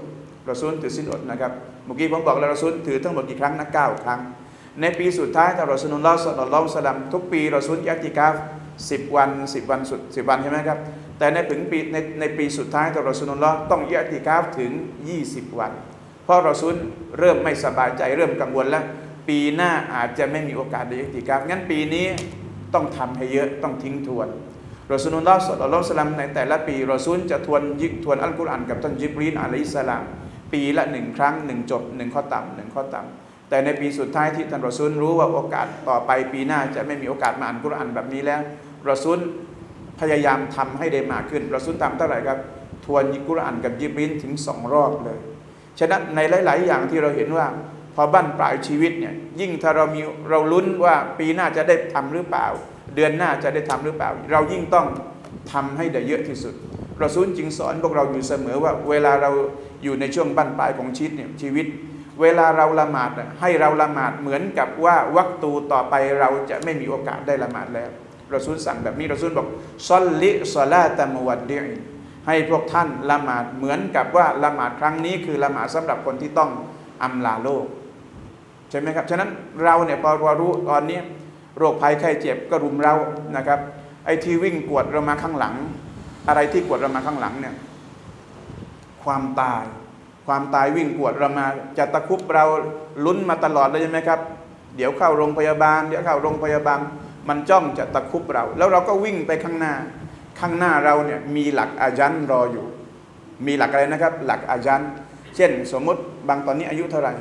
A: รอซูลถือศีลอดนะครับเมื่อกี้ผมบอกแล้วรอซูลถือทั้งหมดกี่ครั้งนะ9 ครั้งในปีสุดท้ายท่านรอซูลุลลอฮ์ ศ็อลลัลลอฮุอะลัยฮิวะซัลลัมทุกปีรอซูลอิอ์ติกาฟ10 วัน10 วันสุด10 วันใช่ไหมครับแต่ในปีสุดท้ายท่านรอซูลุลลอฮ์ต้องอิอ์ติกาฟถึง20 วันเพราะรอซูลเริ่มไม่สบายใจเริ่มกังวลแล้วปีหน้าอาจจะไม่มีโอกาสได้อิอ์ติกาฟงั้นปีนี้ต้องทำให้เยอะต้องทิ้งทวนรอซูลุลลอฮ์ ศ็อลลัลลอฮุอะลัยฮิวะซัลลัมในแต่ละปีรอซูลจะทวนอัลกุรอานกับท่านญิบรีลอะลัยฮิสสลามปีละ1 ครั้ง1 จบ1 ข้อต่ำ1 ข้อต่ำแต่ในปีสุดท้ายที่ท่านรอซูลรู้ว่าโอกาสต่อไปปีหน้าจะไม่มีโอกาสมาอ่านกุรอานแบบนี้แล้วรอซูลพยายามทำให้ได้มากขึ้นรอซูลทำเท่าไหร่ครับทวนกุรอานกับญิบรีลถึง2 รอบเลยฉะนั้นในหลายๆอย่างที่เราเห็นว่าพอบั้นปลายชีวิตเนี่ยยิ่งถ้าเราลุ้นว่าปีหน้าจะได้ทำหรือเปล่าเดือนหน้าจะได้ทำหรือเปล่าเรายิ่งต้องทำให้ได้เยอะที่สุดรอซูลจึงสอนพวกเราอยู่เสมอว่าเวลาเราอยู่ในช่วงบั้นปลายของชีวิตเวลาเราละหมาดให้เราละหมาดเหมือนกับว่าวักตูต่อไปเราจะไม่มีโอกาสได้ละหมาดแล้วรอซูลสั่งแบบนี้รอซูลบอกซอลลิศอลาตะมุวัดดิอให้พวกท่านละหมาดเหมือนกับว่าละหมาดครั้งนี้คือละหมาดสำหรับคนที่ต้องอำลาโลกใช่ไหมครับฉะนั้นเราเนี่ยพอรู้ตอนนี้โรคภัยไข้เจ็บก็รุมเรานะครับไอ้ที่วิ่งกวดเรามาข้างหลังอะไรที่กวดเรามาข้างหลังเนี่ยความตายวิ่งกวดเรามาจะตะคุบเราลุ้นมาตลอดเลยใช่ไหมครับเดี๋ยวเข้าโรงพยาบาลมันจ้องจะตะคุบเราแล้วเราก็วิ่งไปข้างหน้าเราเนี่ยมีหลักอาญันรออยู่มีหลักอะไรนะครับหลักอาญันเช่นสมมติบางตอนนี้อายุเท่าไหร่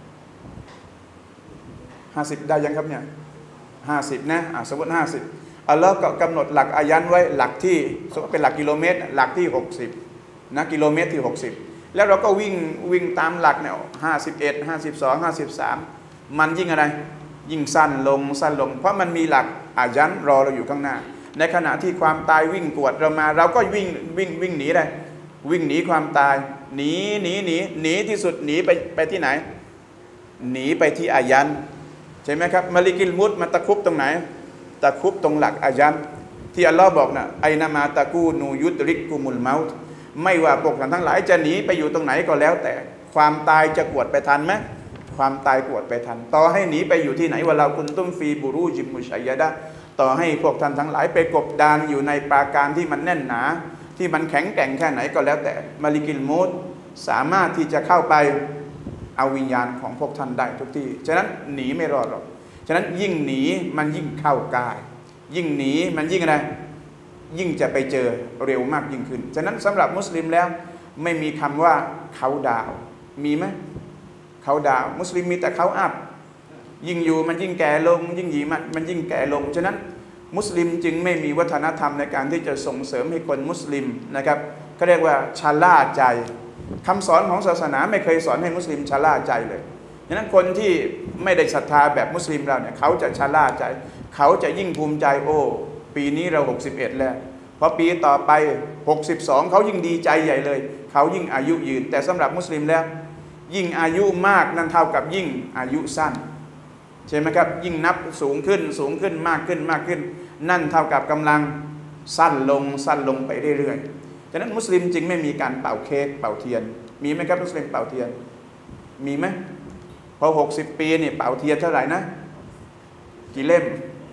A: 50ได้ยังครับเนี่ย50นะสมมติ50อัลลอฮ์ก็กำหนดหลักอาญันไว้หลักที่เป็นหลักกิโลเมตรหลักที่60นะกิโลเมตรที่60แล้วเราก็วิ่งตามหลักเนี่ย51 52 53มันยิ่งอะไรยิ่งสั้นลงเพราะมันมีหลักอาญันรอเราอยู่ข้างหน้าในขณะที่ความตายวิ่งกวดเรามาเราก็วิ่งหนีเลยวิ่งหนีความตายหนีที่สุดหนีไปที่ไหนหนีไปที่อาญันใช่ไหมครับมาลิกิลมุตมาตะคุบตรงไหนตะคุบตรงหลักอาญันที่อัลลอฮ์บอกนะไอนามาตะกูนูยุตริกกุมุลเมาต์ไม่ว่าพวกท่านทั้งหลายจะหนีไปอยู่ตรงไหนก็แล้วแต่ความตายจะกวดไปทันไหมความตายกวดไปทันต่อให้หนีไปอยู่ที่ไหนว่าเราคุณตุ้มฟีบูรูจิมุชัยยะดะต่อให้พวกท่านทั้งหลายไปกบดานอยู่ในปราการที่มันแน่นหนาที่มันแข็งแกร่งแค่ไหนก็แล้วแต่มาลิกิลมุตสามารถที่จะเข้าไปเอาวิญญาณของพวกท่านได้ทุกที่ฉะนั้นหนีไม่รอดหรอกฉะนั้นยิ่งหนีมันยิ่งเข้ากายยิ่งหนีมันยิ่งอะไรยิ่งจะไปเจอเร็วมากยิ่งขึ้นฉะนั้นสำหรับมุสลิมแล้วไม่มีคำว่าเขาดาวมีไหมเขาดาวมุสลิมมีแต่เขาอัพยิ่งอยู่มันยิ่งแก่ลงยิ่งหยีมันยิ่งแก่ลงฉะนั้นมุสลิมจึงไม่มีวัฒนธรรมในการที่จะส่งเสริมให้คนมุสลิมนะครับเขาเรียกว่าชะล่าใจคำสอนของศาสนาไม่เคยสอนให้มุสลิมชะล่าใจเลยฉะนั้นคนที่ไม่ได้ศรัทธาแบบมุสลิมเราเนี่ยเขาจะชะล่าใจเขาจะยิ่งภูมิใจโอ้ปีนี้เรา61แล้วพอปีต่อไป62เขายิ่งดีใจใหญ่เลยเขายิ่งอายุยืนแต่สำหรับมุสลิมแล้วยิ่งอายุมากนั่นเท่ากับยิ่งอายุสั้นใช่ไหมครับยิ่งนับสูงขึ้นมากขึ้นนั่นเท่ากับกำลังสั้นลงไปเรื่อยๆฉะนั้นมุสลิมจึงไม่มีการเป่าเค้กเป่าเทียนมีไหมครับมุสลิมเป่าเทียนมีไหมพอ60 ปีนี่เป่าเทียนเท่าไหร่นะกี่เล่ม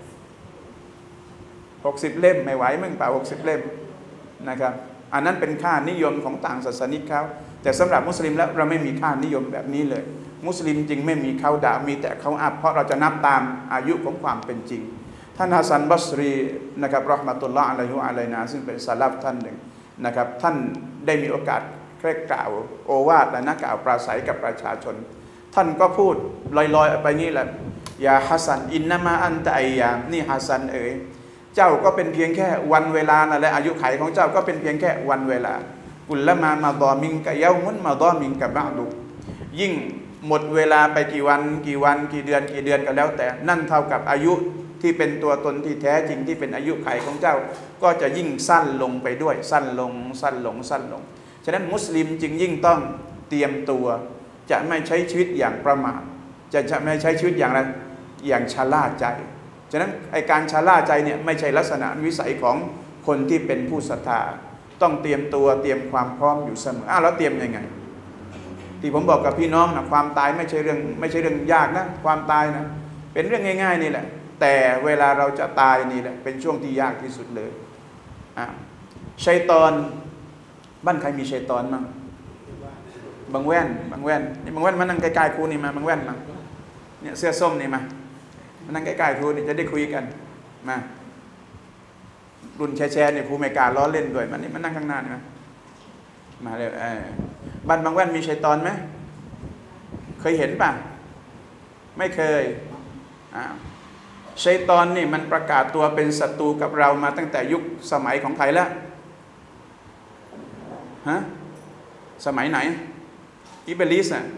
A: 60 เล่มไม่ไหวมึงเป่า60 เล่มนะครับอันนั้นเป็นค่านิยมของต่างศาสนิกเขาแต่สำหรับมุสลิมแล้วเราไม่มีค่านิยมแบบนี้เลยมุสลิมจึงไม่มีเขาด่ามีแต่เขาอัพเพราะเราจะนับตามอายุของความเป็นจริงท่านฮัสซันบัสรีนะครับเราะห์มะตุลลอฮ์อะลัยฮิวะอะลัยนาซึ่งเป็นซะลัฟท่านหนึ่งนะครับท่านได้มีโอกาสกล่าวโอวาทและกล่าวปราศัยกับประชาชนท่านก็พูดลอยๆไปนี่แหละยาฮัสซันอินนามาอันตะอัยยามนี่ฮัสซันเอ๋ยเจ้าก็เป็นเพียงแค่วันเวลานั่นแหละอายุขัยของเจ้าก็เป็นเพียงแค่วันเวลากุลละมาดอมิงกะเยามุนมาดอมิงกะบะดุยิ่งหมดเวลาไปกี่วันกี่เดือนก็แล้วแต่นั่นเท่ากับอายุที่เป็นตัวตนที่แท้จริงที่เป็นอายุขัยของเจ้าก็จะยิ่งสั้นลงไปด้วยสั้นลงฉะนั้นมุสลิมจึงยิ่งต้องเตรียมตัวจะไม่ใช้ชีวิตอย่างประมาทจะไม่ใช้ชีวิตอย่างไรอย่างชะล่าใจฉะนั้นไอการชะล่าใจเนี่ยไม่ใช่ลักษณะวิสัยของคนที่เป็นผู้ศรัทธาต้องเตรียมตัวเตรียมความพร้อมอยู่เสมอแล้วเตรียมยังไงที่ผมบอกกับพี่น้องนะความตายไม่ใช่เรื่องยากนะความตายนะเป็นเรื่องง่ายๆนี่แหละแต่เวลาเราจะตายนี่แหละเป็นช่วงที่ยากที่สุดเลยชัยฏอนบ้านใครมีชัยฏอนมั้งบางแว่นนี่บางแว่นมานั่งใกล้ๆครูนี่มาบางแว่นมาเนี่ยเสื้อส้มนี่มานั่งใกล้ๆครูนี่จะได้คุยกันมารุ่นแชร์เนี่ยครูไม่กล้าล้อเล่นด้วยมันนี่มันนั่งข้างหน้านี่มาเลยบ้านบางแว่นมีชัยฏอนไหมเคยเห็นป่ะไม่เคยชัยฏอนนี่มันประกาศตัวเป็นศัตรูกับเรามาตั้งแต่ยุคสมัยของใครแล้วฮะสมัยไหนอิบลิสน่ะ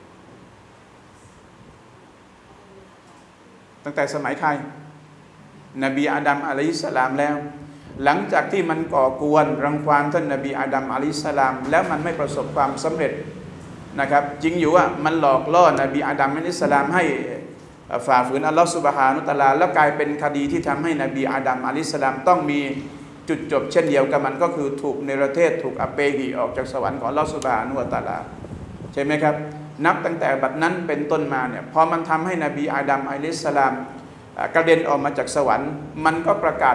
A: ตั้งแต่สมัยใครนบีอาดัมอะลัยฮิสสลามแล้วหลังจากที่มันก่อกวนรังควานท่านนบีอาดัมอะลัยฮิสสลามแล้วมันไม่ประสบความสำเร็จนะครับจริงอยู่ว่ามันหลอกล่อนบีอาดัมอะลัยฮิสสลามให้ฝ่าฝืนอัลลอฮฺซุบฮานะฮูวะตะอาลาแล้วกลายเป็นคดีที่ทำให้นบีอาดัมอะลัยฮิสสลามต้องมีจุดจบเช่นเดียวกับมันก็คือถูกเนรเทศถูกอัปเปหิออกจากสวรรค์ของอัลลอฮฺซุบฮานะฮูวะตะอาลาใช่ไหมครับนับตั้งแต่บัดนั้นเป็นต้นมาเนี่ยพอมันทำให้นบีอาดัมอะลัยฮิสสลามกระเด็นออกมาจากสวรรค์มันก็ประกาศ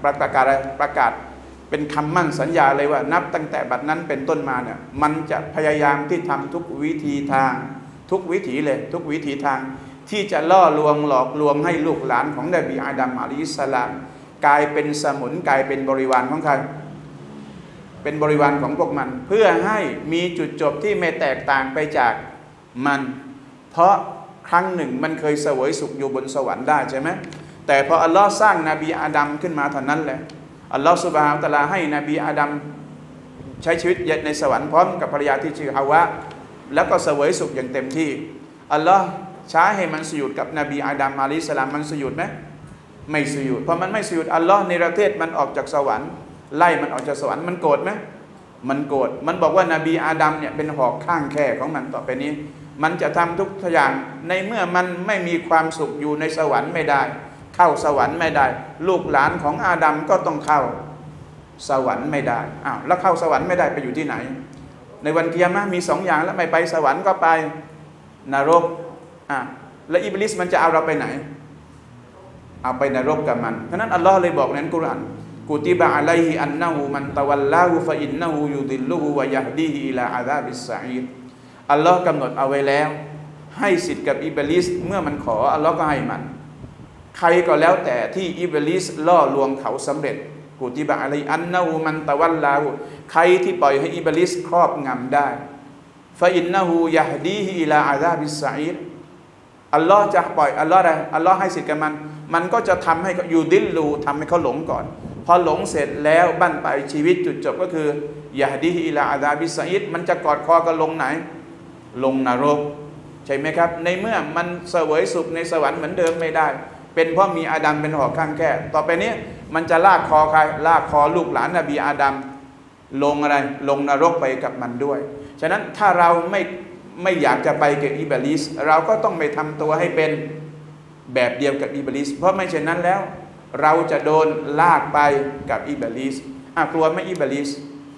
A: เป็นคำมั่นสัญญาเลยว่านับตั้งแต่บัดนั้นเป็นต้นมาเนี่ยมันจะพยายามที่ทำทุกวิธีทางทุกวิถีเลยทุกวิถีทางที่จะล่อลวงหลอกลวงให้ลูกหลานของนบีอาดัมอะลัยฮิสสลามกลายเป็นสมุนกลายเป็นบริวารของใครเป็นบริวารของพวกมันเพื่อให้มีจุดจบที่ไม่แตกต่างไปจากมันเพราะครั้งหนึ่งมันเคยเสวยสุขอยู่บนสวรรค์ได้ใช่ไหมแต่พออัลลอฮ์สร้างนบีอาดัมขึ้นมาเท่านั้นแหละอัลลอฮ์ซุบฮานะฮูวะตะอาลาให้นบีอาดัมใช้ชีวิตในสวรรค์พร้อมกับภรรยาที่ชื่อฮาวะแล้วก็เสวยสุขอย่างเต็มที่อัลลอฮ์ใช้ให้มันสุญูดกับนบีอาดัมอะลัยฮิสสลามมันสุญูดไหมไม่สุญูดเพราะมันไม่สุญูดอัลลอฮ์เนรเทศมันออกจากสวรรค์ไล่มันออกจากสวรรค์มันโกรธไหมมันโกรธมันบอกว่านบีอาดัมเนี่ยเป็นหอกข้างแคร่ของมันต่อไปนี้มันจะทำทุกอย่างในเมื่อมันไม่มีความสุขอยู่ในสวรรค์ไม่ได้เข้าสวรรค์ไม่ได้ลูกหลานของอาดัมก็ต้องเข้าสวรรค์ไม่ได้แล้วเข้าสวรรค์ไม่ได้ไปอยู่ที่ไหนในวันกิยามะห์มี2 อย่างแล้วไม่ไปสวรรค์ก็ไปนรกแล้วอิบลิสมันจะเอาเราไปไหนเอาไปนรกกับมันเพราะนั้นอัลลอฮ์เลยบอกในกุรอานกุติบะอะลัยฮิอันนะฮูมันตะวัลลาฮูฟะอินนะฮูยุดิลลุฮูวะยะฮดีฮิอิลาอะซาบิสซะอีรอัลลอฮ์กำหนดเอาไว้แล้วให้สิทธิ์กับอิบลิสเมื่อมันขออัลลอฮ์ก็ให้มันใครก็แล้วแต่ที่อิบลิสล่อลวงเขาสำเร็จกุติบะอะลัยฮิอันนะฮูมันตะวัลลาฮูใครที่ปล่อยให้อิบลิสครอบงำได้ฟะอินนะฮูยะฮดีฮิอิลาอะซาบิสซะอีรอัลลอฮ์จะปล่อยอัลลอฮ์อะไรอัลลอฮ์ให้สิทธิ์กับมันก็จะทำให้ยูดิลลูทำให้เขาหลงก่อนพอหลงเสร็จแล้วบั้นปลายชีวิตจุดจบก็คือยะฮดีฮิอิลาอะซาบิสซะอีรมันจะกอดคอกันลงไหนลงนรกใช่ไหมครับในเมื่อมันเสวยสุขในสวรรค์เหมือนเดิมไม่ได้เป็นเพราะมีอาดัมเป็นหอกข้างแค่ต่อไปนี้มันจะลากคอใครลากคอลูกหลานนบีอาดัมลงอะไรลงนรกไปกับมันด้วยฉะนั้นถ้าเราไม่อยากจะไปกับอิบลิสเราก็ต้องไปทำตัวให้เป็นแบบเดียวกับอิบลิสเพราะไม่เช่นนั้นแล้วเราจะโดนลากไปกับอิบลิสกลัวไหมอิบลิส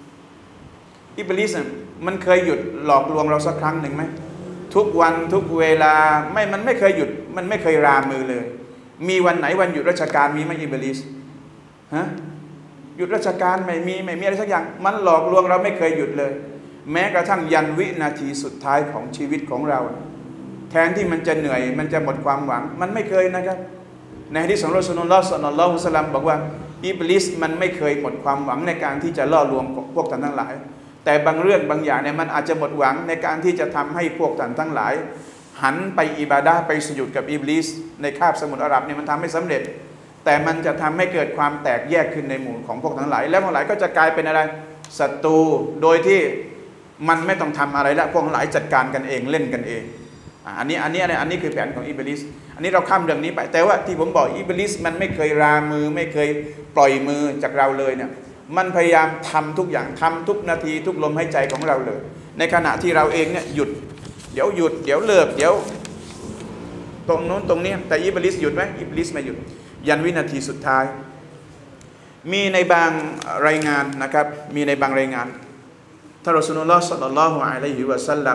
A: มันเคยหยุดหลอกลวงเราสักครั้งหนึ่งไหมทุกวันทุกเวลามันไม่เคยหยุดมันไม่เคยรามือเลยมีวันไหนวันหยุดราชการมีไหมอิบลิสหยุดราชการไม่มีอะไรสักอย่างมันหลอกลวงเราไม่เคยหยุดเลยแม้กระทั่งยันวินาทีสุดท้ายของชีวิตของเราแทนที่มันจะเหนื่อยมันจะหมดความหวังมันไม่เคยนะครับในหะดีษของรอซูลุลลอฮ์ ศ็อลลัลลอฮุอะลัยฮิวะซัลลัมบอกว่าอิบลิสมันไม่เคยหมดความหวังในการที่จะล่อลวงพวกท่านทั้งหลายแต่บางเรื่องบางอย่างเนี่ยมันอาจจะหมดหวังในการที่จะทำให้พวกท่านทั้งหลายหันไปอิบาดะห์ไปสุญูดกับอิบลิสในคาบสมุทรอาหรับเนี่ยมันทำไม่สำเร็จแต่มันจะทำให้เกิดความแตกแยกขึ้นในหมู่ของพวกทั้งหลายแล้วพวกทั้งหลายก็จะกลายเป็นอะไรศัตรูโดยที่มันไม่ต้องทำอะไรแล้วพวกทั้งหลายจัดการกันเองเล่นกันเองอันนี้คือแผนของอิบลิสอันนี้เราข้ามเรื่องนี้ไปแต่ว่าที่ผมบอกอิบลิสมันไม่เคยรามือไม่เคยปล่อยมือจากเราเลยเนี่ยมันพยายามทำทุกอย่างทำทุกนาทีทุกลมหายใจของเราเลยในขณะที่เราเองเนี่ยหยุดเดี๋ยวเลิกเดี๋ยวตรงนู้นตรงนี้แต่อิบลิสหยุดไหมอิบลิสไม่หยุดยันวินาทีสุดท้ายมีในบางรายงานนะครับมีในบางรายงานท่านรอซูลุลลอฮ์ ศ็อลลัลลอฮุอะลัยฮิวะซัลลัม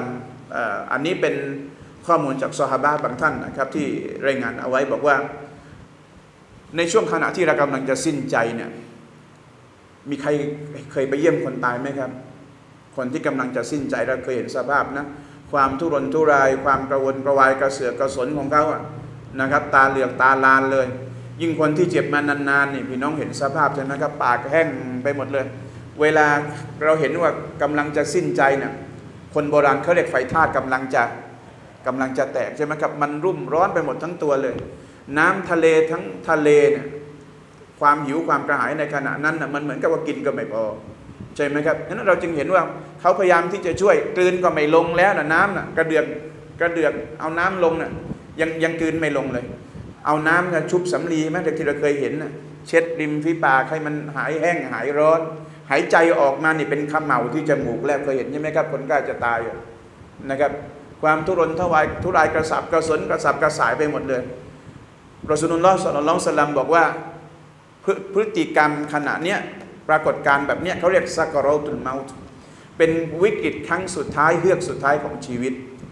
A: อันนี้เป็นข้อมูลจากซอฮาบะห์บางท่านนะครับที่รายงานเอาไว้บอกว่าในช่วงขณะที่เรากำลังจะสิ้นใจเนี่ยมีใครเคยไปเยี่ยมคนตายไหมครับคนที่กำลังจะสิ้นใจเราเคยเห็นสภาพนะความทุรนทุรายความกระวนกระวายกระเสือกกระสนของเขาอะนะครับตาเหลือกตาลานเลยยิ่งคนที่เจ็บมานานๆนี่พี่น้องเห็นสภาพใช่ไหมครับปากแห้งไปหมดเลยเวลาเราเห็นว่ากำลังจะสิ้นใจเนี่ยคนโบราณเขาเรียกไฟธาตุกำลังจะแตกใช่ไหมครับมันรุ่มร้อนไปหมดทั้งตัวเลยน้ำทะเลทั้งทะเลเนี่ยความหิวความกระหายในขณะนั้นนะมันเหมือนกับว่ากินก็ไม่พอใช่ไหมครับฉะนั้นเราจึงเห็นว่าเขาพยายามที่จะช่วยกลืนก็ไม่ลงแล้วนะน้ำนะกระเดือกเอาน้ำลงนะยังกลืนไม่ลงเลยเอาน้ำนะชุบสำลีไหมที่เราเคยเห็นนะเช็ดริมฝีปากให้มันหายแห้งหายร้อนหายใจออกมานี่เป็นขมเหลาที่จมูกแล้วเคยเห็นใช่ไหมครับคนใกล้จะตายนะครับความทุรนทุรายกระสับกระสนกระสับกระส่ายไปหมดเลยรอซูลุลลอฮ์ ศ็อลลัลลอฮุอะลัยฮิวะซัลลัมบอกว่าพฤติกรรมขณะเนี้ยปรากฏการณ์แบบเนี้ยเขาเรียกซักเราะตุลเมาต์เป็นวิกฤตครั้งสุดท้ายเฮือกสุดท้ายของชีวิต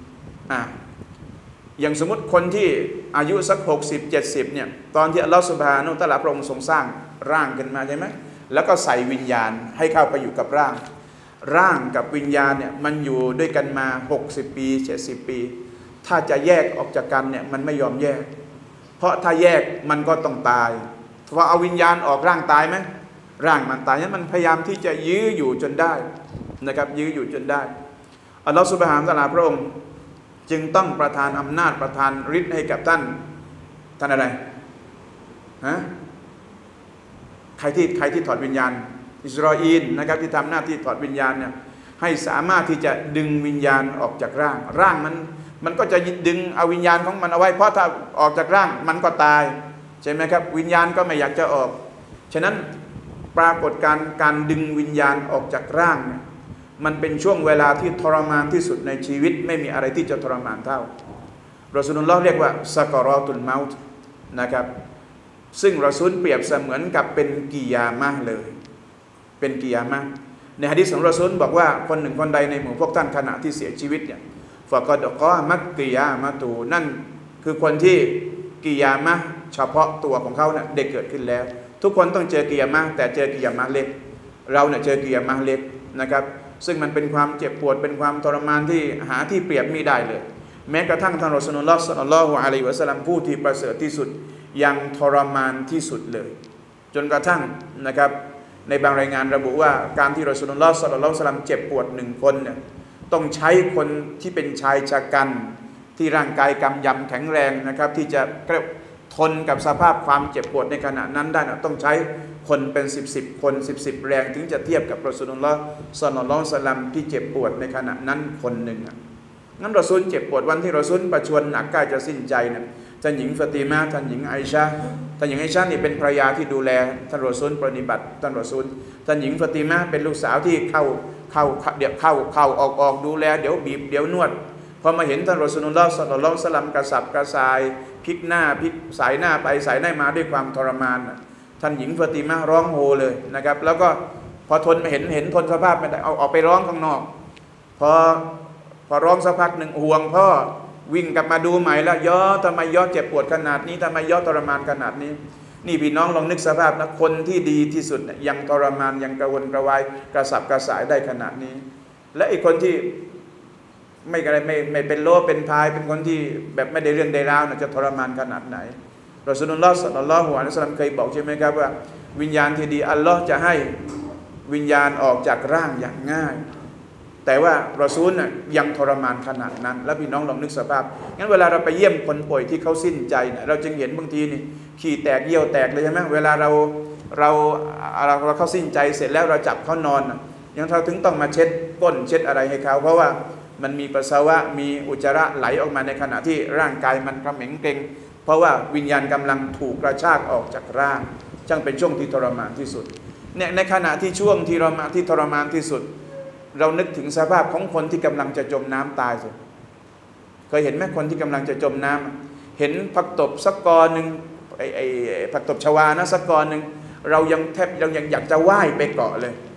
A: อย่างสมมติคนที่อายุสัก60-70เนี่ยตอนที่อัลลอฮฺซุบฮานะฮูวะตะอาลาพระองค์ทรงสร้างร่างขึ้นมาใช่ไหมแล้วก็ใส่วิญญาณให้เข้าไปอยู่กับร่างกับวิญญาณเนี่ยมันอยู่ด้วยกันมา60 ปี70 ปีถ้าจะแยกออกจากกันเนี่ยมันไม่ยอมแยกเพราะถ้าแยกมันก็ต้องตายพอเอาวิญญาณออกร่างตายไหมร่างมันตายนั้นมันพยายามที่จะยื้ออยู่จนได้นะครับยื้ออยู่จนได้อัลลอฮฺซุบฮานะฮูวะตะอาลาพระองค์จึงต้องประทานอำนาจประทานฤทธิ์ให้กับท่านอะไรฮะใครที่ถอดวิญญาณอิสราเอลนะครับที่ทำหน้าที่ถอดวิญญาณเนี่ยให้สามารถที่จะดึงวิญญาณออกจากร่างมันก็จะดึงเอาวิญญาณของมันเอาไว้เพราะถ้าออกจากร่างมันก็ตายใช่ไหมครับวิญญาณก็ไม่อยากจะออกฉะนั้นปรากฏการดึงวิญญาณออกจากร่างเนี่ยมันเป็นช่วงเวลาที่ทรมานที่สุดในชีวิตไม่มีอะไรที่จะทรมานเท่ารอซูลุลลอฮ์เรียกว่าซะกอเราะตุลเมาต์นะครับซึ่งรอซูลเปรียบเสมือนกับเป็นกิยามะห์เลยเป็นกิยามะห์ในหะดีษของรอซูลบอกว่าคนหนึ่งคนใดในหมู่พวกท่านขณะที่เสียชีวิตเนี่ยฟะกอดกอมัตกิยามะตูนั่นคือคนที่กิยามะห์เฉพาะตัวของเขาเนี่ยได้เกิดขึ้นแล้วทุกคนต้องเจอกิยามะห์แต่เจอกิยามะห์เล็กเราเนี่ยเจอกิยามะห์เล็กนะครับซึ่งมันเป็นความเจ็บปวดเป็นความทรมานที่หาที่เปรียบมิได้เลยแม้กระทั่งท่านรอซูลุลลอฮ์ ศ็อลลัลลอฮุอะลัยฮิวะซัลลัมผู้ที่ประเสริฐที่สุดยังทรมานที่สุดเลยจนกระทั่งนะครับในบางรายงานระบุว่าการที่รอซูลุลลอฮ์ ศ็อลลัลลอฮุอะลัยฮิวะซัลลัมเจ็บปวด1คนเนี่ยต้องใช้คนที่เป็นชายชะกันที่ร่างกายกำยำแข็งแรงนะครับที่จะทนกับสภาพความเจ็บปวดในขณะนั้นได้นะต้องใช้คนเป็น10คน10แรงถึงจะเทียบกับรอซูลุลลอฮ์ ศ็อลลัลลอฮุอะลัยฮิวะซัลลัมที่เจ็บปวดในขณะนั้นคนหนึ่งงั้นรอซูลเจ็บปวดวันที่รอซูลประชวรหนักใกล้จะสิ้นใจเนี่ยท่านหญิงฟาติมาท่านหญิงไอชาท่านหญิงไอชานี่เป็นภรรยาที่ดูแลท่านรอซูลปฏิบัติท่านรอซูลท่านหญิงฟาติมาเป็นลูกสาวที่เข้าออกดูแลเดี๋ยวบีบเดี๋ยวนวดพอมาเห็นท่านรอซูลุลลอฮ์ ศ็อลลัลลอฮุอะลัยฮิวะซัลลัมกระสับกระส่ายพลิกหน้าพลิกสายหน้าไปสายหน้ามาด้วยความทรมานท่านหญิงฟาติมาร้องโฮเลยนะครับแล้วก็พอทนไม่เห็นทนสภาพไม่ได้เอาออกไปร้องข้างนอกพอร้องสักพักหนึ่งห่วงพ่อวิ่งกลับมาดูใหม่แล้วทำไมเจ็บปวดขนาดนี้ทำไมทรมานขนาดนี้นี่พี่น้องลองนึกสภาพนะคนที่ดีที่สุดยังทรมานยังกระวนกระวายกระสับกระส่ายได้ขนาดนี้และอีกคนที่ไม่เป็นโลเป็นพายเป็นคนที่แบบไม่ได้เรื่องได้ราวจะทรมานขนาดไหนรอซูลุลลอฮ์ ศ็อลลัลลอฮุอะลัยฮิวะซัลลัมเคยบอกใช่ไหมครับว่าวิญญาณที่ดีอัลลอฮ์จะให้วิญญาณออกจากร่างอย่างง่ายแต่ว่ารอซูลน่ะยังทรมานขนาดนั้นแล้วพี่น้องลองนึกสภาพงั้นเวลาเราไปเยี่ยมคนป่วยที่เขาสิ้นใจเนี่ยเราจึงเห็นบางทีนี่ขี้แตกเยี่ยวแตกเลยใช่ไหมเวลาเราเขาสิ้นใจเสร็จแล้วเราจับเขานอนยังเราถึงต้องมาเช็ดก้นเช็ดอะไรให้เขาเพราะว่ามันมีปัสสาวะมีอุจจาระไหลออกมาในขณะที่ร่างกายมันกระเหม็งเกร็งเพราะว่าวิญญาณกำลังถูกกระชากออกจากร่างจึงเป็นช่วงที่ทรมานที่สุดเนี่ยในขณะที่ช่วงที่ทรมานที่สุดเรานึกถึงสภาพของคนที่กำลังจะจมน้ำตายสิเคยเห็นไหมคนที่กำลังจะจมน้ำเห็นผักตบสักกอหนึ่งไอ้ผักตบชวานะสักกอหนึ่งเรายังอยากจะว่ายไปเกาะเลย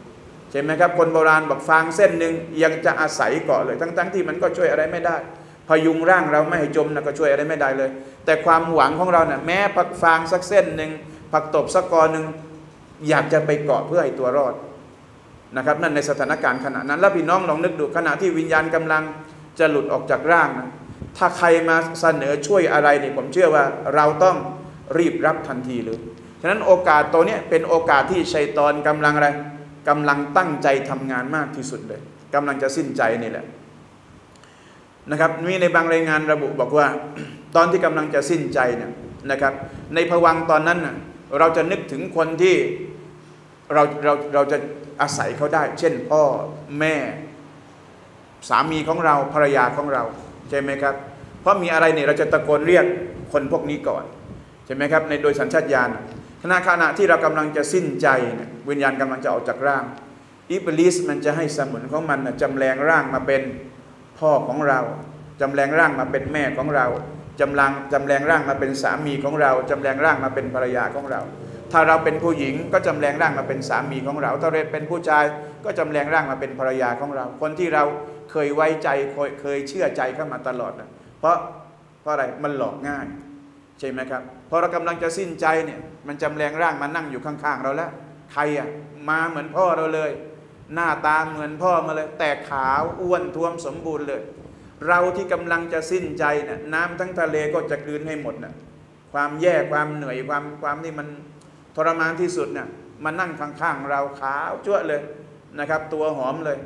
A: ใช่ไหมครับคนโบราณบอกฟางเส้นหนึ่งยังจะอาศัยเกาะเลยทั้งที่มันก็ช่วยอะไรไม่ได้พยุงร่างเราไม่ให้จมนะก็ช่วยอะไรไม่ได้เลยแต่ความหวังของเราเนี่ยแม้ผักฟางสักเส้นหนึ่งผักตบสักกอหนึ่งอยากจะไปเกาะเพื่อให้ตัวรอดนะครับนั่นในสถานการณ์ขณะนั้นแล้วพี่น้องลองนึกดูขณะที่วิญญาณกำลังจะหลุดออกจากร่างนะถ้าใครมาเสนอช่วยอะไรเนี่ยผมเชื่อว่าเราต้องรีบรับทันทีเลยฉะนั้นโอกาสตัวนี้เป็นโอกาสที่ชัยฏอนกำลังอะไรกำลังตั้งใจทำงานมากที่สุดเลยกำลังจะสิ้นใจนี่แหละนะครับมีในบางรายงานระบุบอกว่าตอนที่กำลังจะสิ้นใจเนี่ยนะครับในภวังค์ตอนนั้นน่ะเราจะนึกถึงคนที่เราจะอาศัยเขาได้เช่นพ่อแม่สามีของเราภรรยาของเราใช่ไหมครับเพราะมีอะไรเนี่ยเราจะตะโกนเรียกคนพวกนี้ก่อนใช่ไหมครับในโดยสัญชาตญาณขณะที่เรากำลังจะสิ้นใจเนี่ยวิญญาณกำลังจะออกจากร่างอิบลิสมันจะให้สมุนของมันจำแรงร่างมาเป็นพ่อของเราจำแรงร่างมาเป็นแม่ของเราจำแรงร่างมาเป็นสามีของเราจำแรงร่างมาเป็นภรรยาของเราถ้าเราเป็นผู้หญิงก็จำแรงร่างมาเป็นสามีของเราถ้าเราเป็นผู้ชายก็จำแรงร่างมาเป็นภรรยาของเราคนที่เราเคยไว้ใจเคยเชื่อใจเข้ามาตลอดนะเพราะอะไรมันหลอกง่ายใช่ไหมครับพอเรากำลังจะสิ้นใจเนี่ยมันจำแรงร่างมานั่งอยู่ข้างๆเราแล้วใครอ่ะมาเหมือนพ่อเราเลยหน้าตาเหมือนพ่อมาเลยแต่ขาวอ้วนท้วมสมบูรณ์เลยเราที่กำลังจะสิ้นใจเนี่ยน้ำทั้งทะเลก็จะกลืนให้หมดนะความแย่ความเหนื่อยความที่มันทรมานที่สุดเนี่ยมานั่งข้างๆเราขาวจั่วเลยนะครับตัวหอมเลย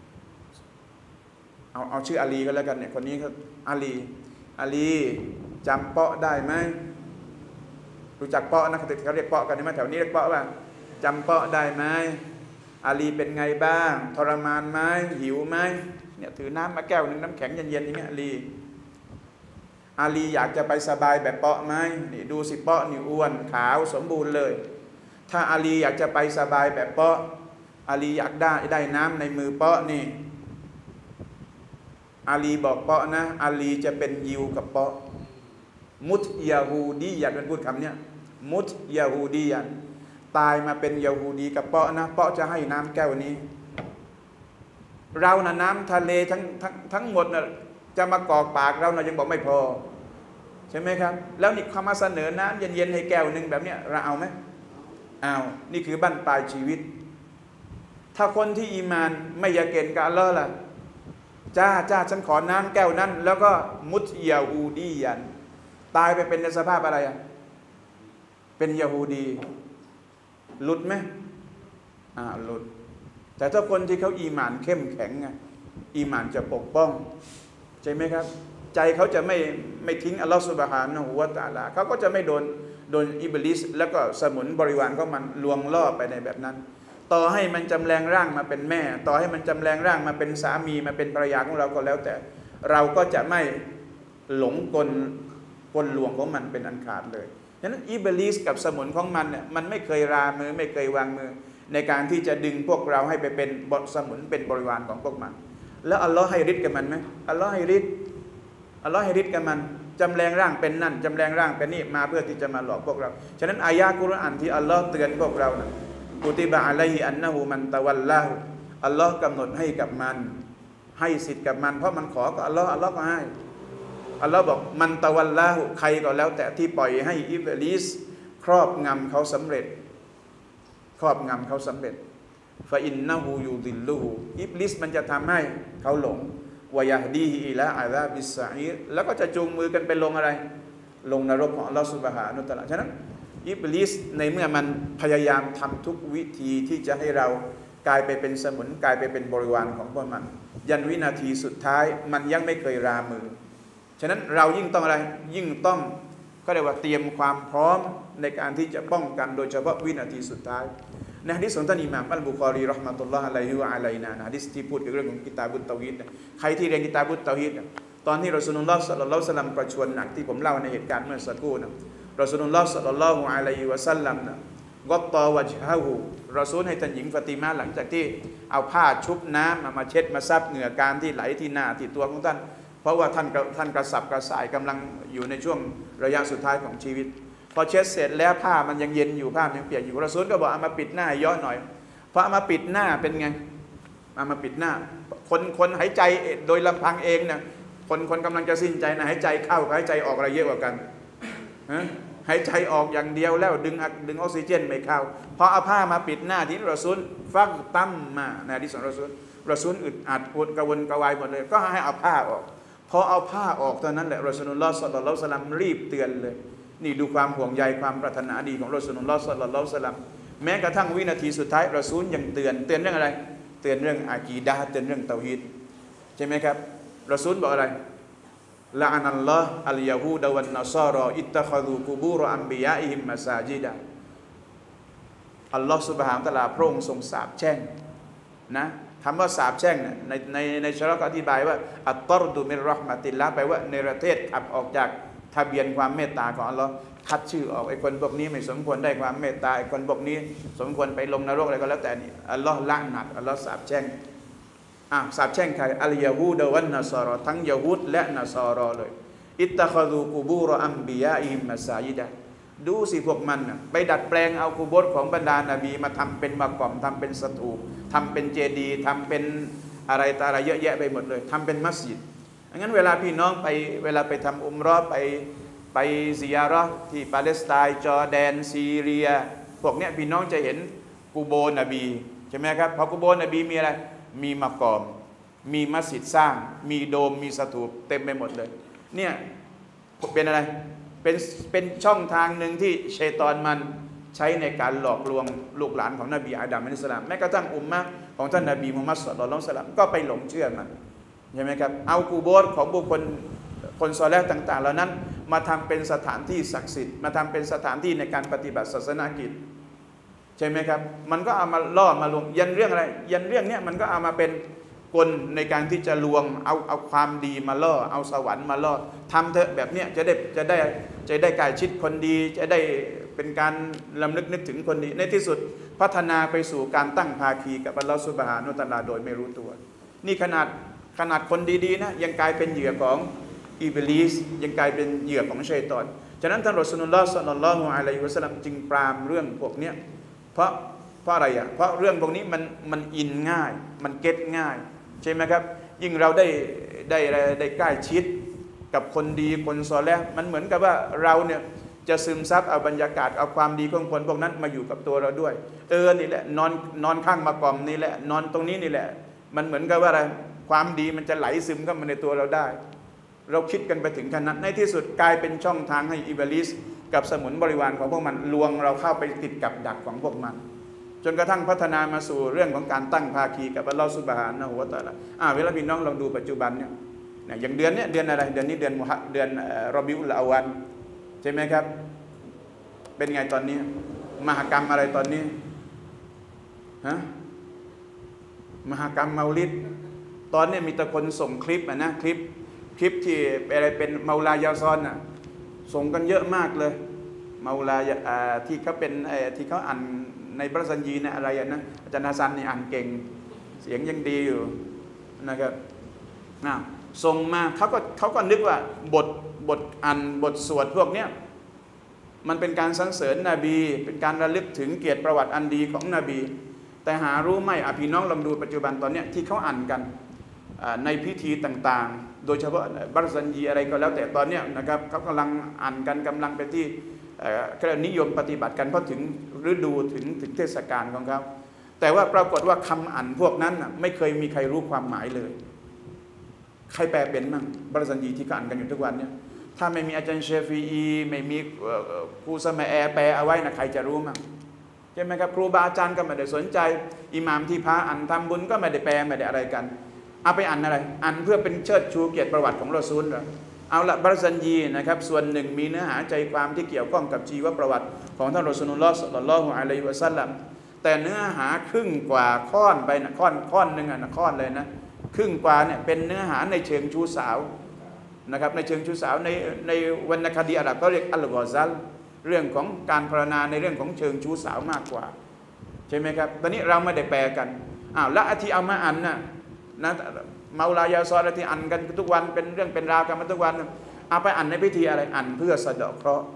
A: เอาชื่ออาลีก็แล้วกันเนี่ยคนนี้เขาอาลีจำเปาะได้ไหมรู้จักเปาะนะเขาเรียกเปาะกันใช่ไหมแถวนี้เรียกเปาะว่าจำเปาะได้ไหมอาลีเป็นไงบ้างทรมานไหมหิวไหมเนี่ยถือน้ำมาแก้วหนึ่งน้ำแข็งเย็นๆอย่างเงี้ยอาลีอยากจะไปสบายแบบเปาะไหมนี่ดูสิเปาะนี่อ้วนขาวสมบูรณ์เลยถ้าอาลีอยากจะไปสบายแบบเปาะอาลีอยากได้น้ำในมือเปาะนี่อาลีบอกเปาะนะอาลีจะเป็นยิวกับเปาะมุตยาฮูดียันเป็นพูดคำเนี้ยมุตยาฮูดียันตายมาเป็นยาฮูดีกับเปาะนะเปาะจะให้น้ำแก้วนี้เรานะน้ำทะเลทั้งหมดนะจะมากอกปากเรานะยังบอกไม่พอใช่ไหมครับแล้วนี่เขามาเสนอน้ำเย็นๆให้แก้วหนึ่งแบบเนี้ยเราเอาไหมเอานี่คือบั้นปลายชีวิตถ้าคนที่อีมานไม่อยากเก่งกับอัลเลาะห์ล่ะจ้าฉันขอน้ำแก้วนั้นแล้วก็มุตยาฮูดียันตายไปเป็นในสภาพอะไรอ่ะเป็นยาฮูดีหลุดไหมหลุดแต่ถ้าคนที่เขาอีหม่านเข้มแข็งไงอีหม่านจะปกป้องใช่ไหมครับใจเขาจะไม่ทิ้งอัลลอฮฺซุบฮานะฮูวะตะอาลาเขาก็จะไม่โดนอิบลิสแล้วก็สมุนบริวารของมันลวงล่อไปในแบบนั้นต่อให้มันจำแรงร่างมาเป็นแม่ต่อให้มันจำแรงร่างมาเป็นสามีมาเป็นภรรยาของเราก็แล้วแต่เราก็จะไม่หลงกลลวงของมันเป็นอันขาดเลยฉะนั้นอิบลิสกับสมุนของมันเนี่ยมันไม่เคยรามือไม่เคยวางมือในการที่จะดึงพวกเราให้ไปเป็นสมุนเป็นบริวารของพวกมันแล้วอัลลอฮ์ให้ฤทธิ์กับมันไหมอัลลอฮ์ให้ฤทธิ์กับมันจำแรงร่างเป็นนั่นจำแรงร่างเป็นนี่มาเพื่อที่จะมาหลอกพวกเราฉะนั้นอายะกุรอานที่อัลลอฮ์เตือนพวกเรานะกุติบะอะลัยฮิอันนะฮูมันตะวัลลาฮุอัลลอฮ์กำหนดให้กับมันให้สิทธิ์กับมันเพราะมันขอกับอัลลอฮ์ก็ให้อัลลอฮ์บอกมันตะวัลลาฮุใครก็แล้วแต่ที่ปล่อยให้อิบลิสครอบงำเขาสำเร็จฟาอินนะฮูยูดิลลูฮูอิบลิสมันจะทำให้เขาหลงวะยะฮดีฮิอิลาอาซาบิสซะอีรแล้วก็จะจูงมือกันไปลงอะไรลงนรกของอัลลอฮฺซุบฮานะฮูวะตะอาลาฉะนั้นอิบลิสในเมื่อมันพยายามทำทุกวิธีที่จะให้เรากลายไปเป็นสมุนกลายไปเป็นบริวารของพวกมันยันวินาทีสุดท้ายมันยังไม่เคยรามือฉะนั้นเรายิ่งต้องอะไรยิ่งต้องก็เรียกว่าเตรียมความพร้อมในการที่จะป้องกันโดยเฉพาะวินาทีสุดท้ายในหะดีษของท่านอิหม่ามอัลบุคอรีเราะห์มะตุลลอฮ์อะลัยฮิวะอะลัยนาหะดีษที่พูดเกี่ยวกับเรื่องของกิตาบุตเตาฮีดใครที่เรียนกิตาบุตเตาฮีดตอนที่รอซูลุลลอฮ์ศ็อลลัลลอฮุอะลัยฮิวะซัลลัมประชวรหนักที่ผมเล่าในเหตุการณ์เมื่อสักครู่นะรอซูลุลลอฮ์ศ็อลลัลลอฮุอะลัยฮิวะซัลลัมนะกัตตอวะจฮะฮูรอซูลให้ท่านหญิงฟาติมาหลังจากที่เอาผ้าชุบน้ำมาเช็ดมาซับเหงื่อการที่ไหลที่หน้าที่ตัวของท่านเพราะว่าท่านกระสับกระส่ายกำลังอยู่ในช่วงระยะสุดท้ายของชีวิตพอเช็ดเสร็จแล้วผ้ามันยังเย็นอยู่ผ้ามันยังเปียกอยู่รอซูลก็บอกเอามาปิดหน้าย้อนหน่อยพอเอามาปิดหน้าเป็นไงเอามาปิดหน้าคนหายใจโดยลำพังเองเนี่ยคนกำลังจะสิ้นใจนะหายใจเข้ากับหายใจออกอะไรเยอะกว่ากันหายใจออกอย่างเดียวแล้วดึงออกซิเจนไม่เข้าพอเอาผ้ามาปิดหน้าที่รอซูลฟักตั้มมาในที่สองรอซูลอึดอัดปวดกระวนกระวายหมดเลยก็ให้เอาผ้าออกพอเอาผ้าออกตอนนั้นแหละรอซูลุลลอฮ์ ศ็อลลัลลอฮุอะลัยฮิวะซัลลัมรีบเตือนเลยนี่ดูความห่วงใยความปรารถนาดีของรอซูลุลลอฮ์ ศ็อลลัลลอฮุอะลัยฮิวะซัลลัมแม้กระทั่งวินาทีสุดท้ายรอซูลยังเตือนเรื่องอะไรเตือนเรื่องอากีดะห์เตือนเรื่องเตาฮีดใช่ไหมครับรอซูลบอกอะไรละอานัลลอฮ์อัลยะฮูดะวันนัศารออิตตะคอซูกุบูรอัมบิยาอิฮิมมัสาจิดะอัลลอฮ์ซุบฮานะฮูวะตะอาลาพระองค์ทรงสาปแช่งนะคำว่าสาปแช่งในชะรอก็อธิบายว่าอัตตรดุมิรเราะห์มะติลลาห์แปลว่าเนรเทศขับออกจากทะเบียนความเมตตาของอัลลอฮ์คัดชื่อออกไอ้คนพวกนี้ไม่สมควรได้ความเมตตาไอ้คนพวกนี้สมควรไปลงนรกอะไรก็แล้วแต่นี่อัลลอฮ์ละหนัดอัลลอฮ์สาปแช่งสาปแช่งใครอัลยะฮูดะวันนัศารอทั้งยะฮูดและนัศารอเลยอิตตะคอซูกุบูรอัมบิยาอิฮิมมัสายิดะดูสิพวกมันไปดัดแปลงเอากุโบร์ของบรรดานบีมาทำเป็นมากล่อมทำเป็นสถูปทำเป็นเจดีย์ทำเป็นอะไรต่ออะไรเยอะแยะไปหมดเลยทำเป็นมัสยิดงั้นเวลาพี่น้องเวลาไปทำอุมเราะห์ไปซิยาเราะห์ที่ปาเลสไตน์จอร์แดนซีเรียพวกเนี้ยพี่น้องจะเห็นกุโบร์นบีใช่ไหมครับพอกุโบร์นบีมีอะไรมีมากอมมีมัสยิดสร้างมีโดมมีสถูปเต็มไปหมดเลยเนี่ยเป็นอะไรเป็นช่องทางหนึ่งที่ชัยฏอนมันใช้ในการหลอกลวงลูกหลานของนบีอาดัมอะลัยฮิสสลามแม้กระทั่งอุมมะห์ของท่านนบีมุฮัมมัด ศ็อลลัลลอฮุอะลัยฮิวะซัลลัมก็ไปหลงเชื่อมันใช่ไหมครับเอากุโบร์ของบุคคลคนซอเลห์ต่างๆเหล่านั้นมาทำเป็นสถานที่ศักดิ์สิทธิ์มาทำเป็นสถานที่ในการปฏิบัติศาสนากิจใช่ไหมครับมันก็เอามาล่อมาลวงยันเรื่องอะไรยันเรื่องเนี้ยมันก็เอามาเป็นกลในการที่จะลวงเอาความดีมาล่อเอาสวรรค์มาล่อทำเถอะแบบเนี้ยจะได้ใกล้ชิดคนดีจะได้เป็นการลำลึกนึกถึงคนดีในที่สุดพัฒนาไปสู่การตั้งภาคีกับอัลลอฮฺซุบฮานะฮูวะตะอาลาโดยไม่รู้ตัวนี่ขนาดคนดีๆนะยังกลายเป็นเหยื่อของอิบลิสยังกลายเป็นเหยื่อของชัยฏอนฉะนั้นท่านรอซูลุลลอฮ์ ศ็อลลัลลอฮุอะลัยฮิวะซัลลัมจึงปรามเรื่องพวกเนี้ยเพราะอะไรเพราะเรื่องพวกนี้มันอินง่ายมันเก็ตง่ายใช่ไหมครับยิ่งเราได้ใกล้ชิดกับคนดีคนซอเลห์มันเหมือนกับว่าเราเนี่ยจะซึมซับเอาบรรยากาศเอาความดีของคนพวกนั้นมาอยู่กับตัวเราด้วยนี่แหละนอนข้างมากล่อมนี่แหละนอนตรงนี้นี่แหละมันเหมือนกับว่าอะไรความดีมันจะไหลซึมเข้ามาในตัวเราได้เราคิดกันไปถึงขนาดในที่สุดกลายเป็นช่องทางให้อิบลิสกับสมุนบริวารของพวกมันลวงเราเข้าไปติดกับดักของพวกมันจนกระทั่งพัฒนามาสู่เรื่องของการตั้งภาคีกับอัลลอฮฺซุบฮานะฮูวะตะอาลาเวลาพี่น้องลองดูปัจจุบันเนี่ยอย่างเดือนเนี้ยเดือนอะไรเดือนนี้เดือนรอบิอุลอาวัลใช่ไหมครับเป็นไงตอนนี้มหกรรมอะไรตอนนี้มหกรรมเมาลิดตอนนี้มีแต่คนส่งคลิปนะคลิปที่อะไรเป็นเมาลายาซอนส่งกันเยอะมากเลยเมาลายที่เขาเป็นที่เขาอ่านในพระสัญญีนะอะไรนะอาจารย์ฮัสซันนี่อ่านเก่งเสียงยังดีอยู่นะครับส่งมาเขาก็นึกว่าบทอ่านบทสวดพวกเนี้ยมันเป็นการสรรเสริญนบีเป็นการระลึกถึงเกียรติประวัติอันดีของนบีแต่หารู้ไหมพี่น้องลองดูปัจจุบันตอนเนี้ยที่เขาอ่านกันในพิธีต่างๆโดยเฉพาะบัรซันยีอะไรก็แล้วแต่ตอนเนี้ยนะครับเขากำลังอ่านกันกำลังไปที่นิยมปฏิบัติกันเพราะถึงฤดูถึงเทศกาลของเขาแต่ว่าปรากฏว่าคำอ่านพวกนั้นไม่เคยมีใครรู้ความหมายเลยใครแปลเป็นมั่งบัรซันยีที่อ่านกันอยู่ทุกวันเนี่ยถ้าไม่มีอาจารย์เชฟีอีไม่มีครูสมัยแปลเอาไว้นะใครจะรู้มั่งใช่ไหมครับครูบาอาจารย์ก็ไม่ได้สนใจอิหม่ามที่พาอ่านทำบุญก็ไม่ได้แปลไม่ได้อะไรกันเอาไปอ่านอะไรอ่านเพื่อเป็นเชิดชูเกียรติประวัติของรอซูลเหรอเอาละบัรซันยีนะครับส่วนหนึ่งมีเนื้อหาใจความที่เกี่ยวข้องกับชีวประวัติของท่านรอซูลุลลอฮ์ ศ็อลลัลลอฮุอะลัยฮิวะซัลลัมแต่เนื้อหาครึ่งกว่าค่อนไปนะค่อนหนึ่งค่อนเลยนะครึ่งกว่าเนี่ยเป็นเนื้อหาในเชิงชู้สาวนะครับในเชิงชู้สาวในวรรณคดีอาหรับก็เรียกอัลกอซัลเรื่องของการพรรณนาในเรื่องของเชิงชู้สาวมากกว่าใช่ไหมครับตอนนี้เราไม่ได้แปลกันและที่เอามาอ่านนะเมาลายาซอนที่อ่านกันทุกวันเป็นเรื่องเป็นราวกันมาทุกวันเอาไปอ่านในพิธีอะไรอ่านเพื่อสะเดาะเคราะห์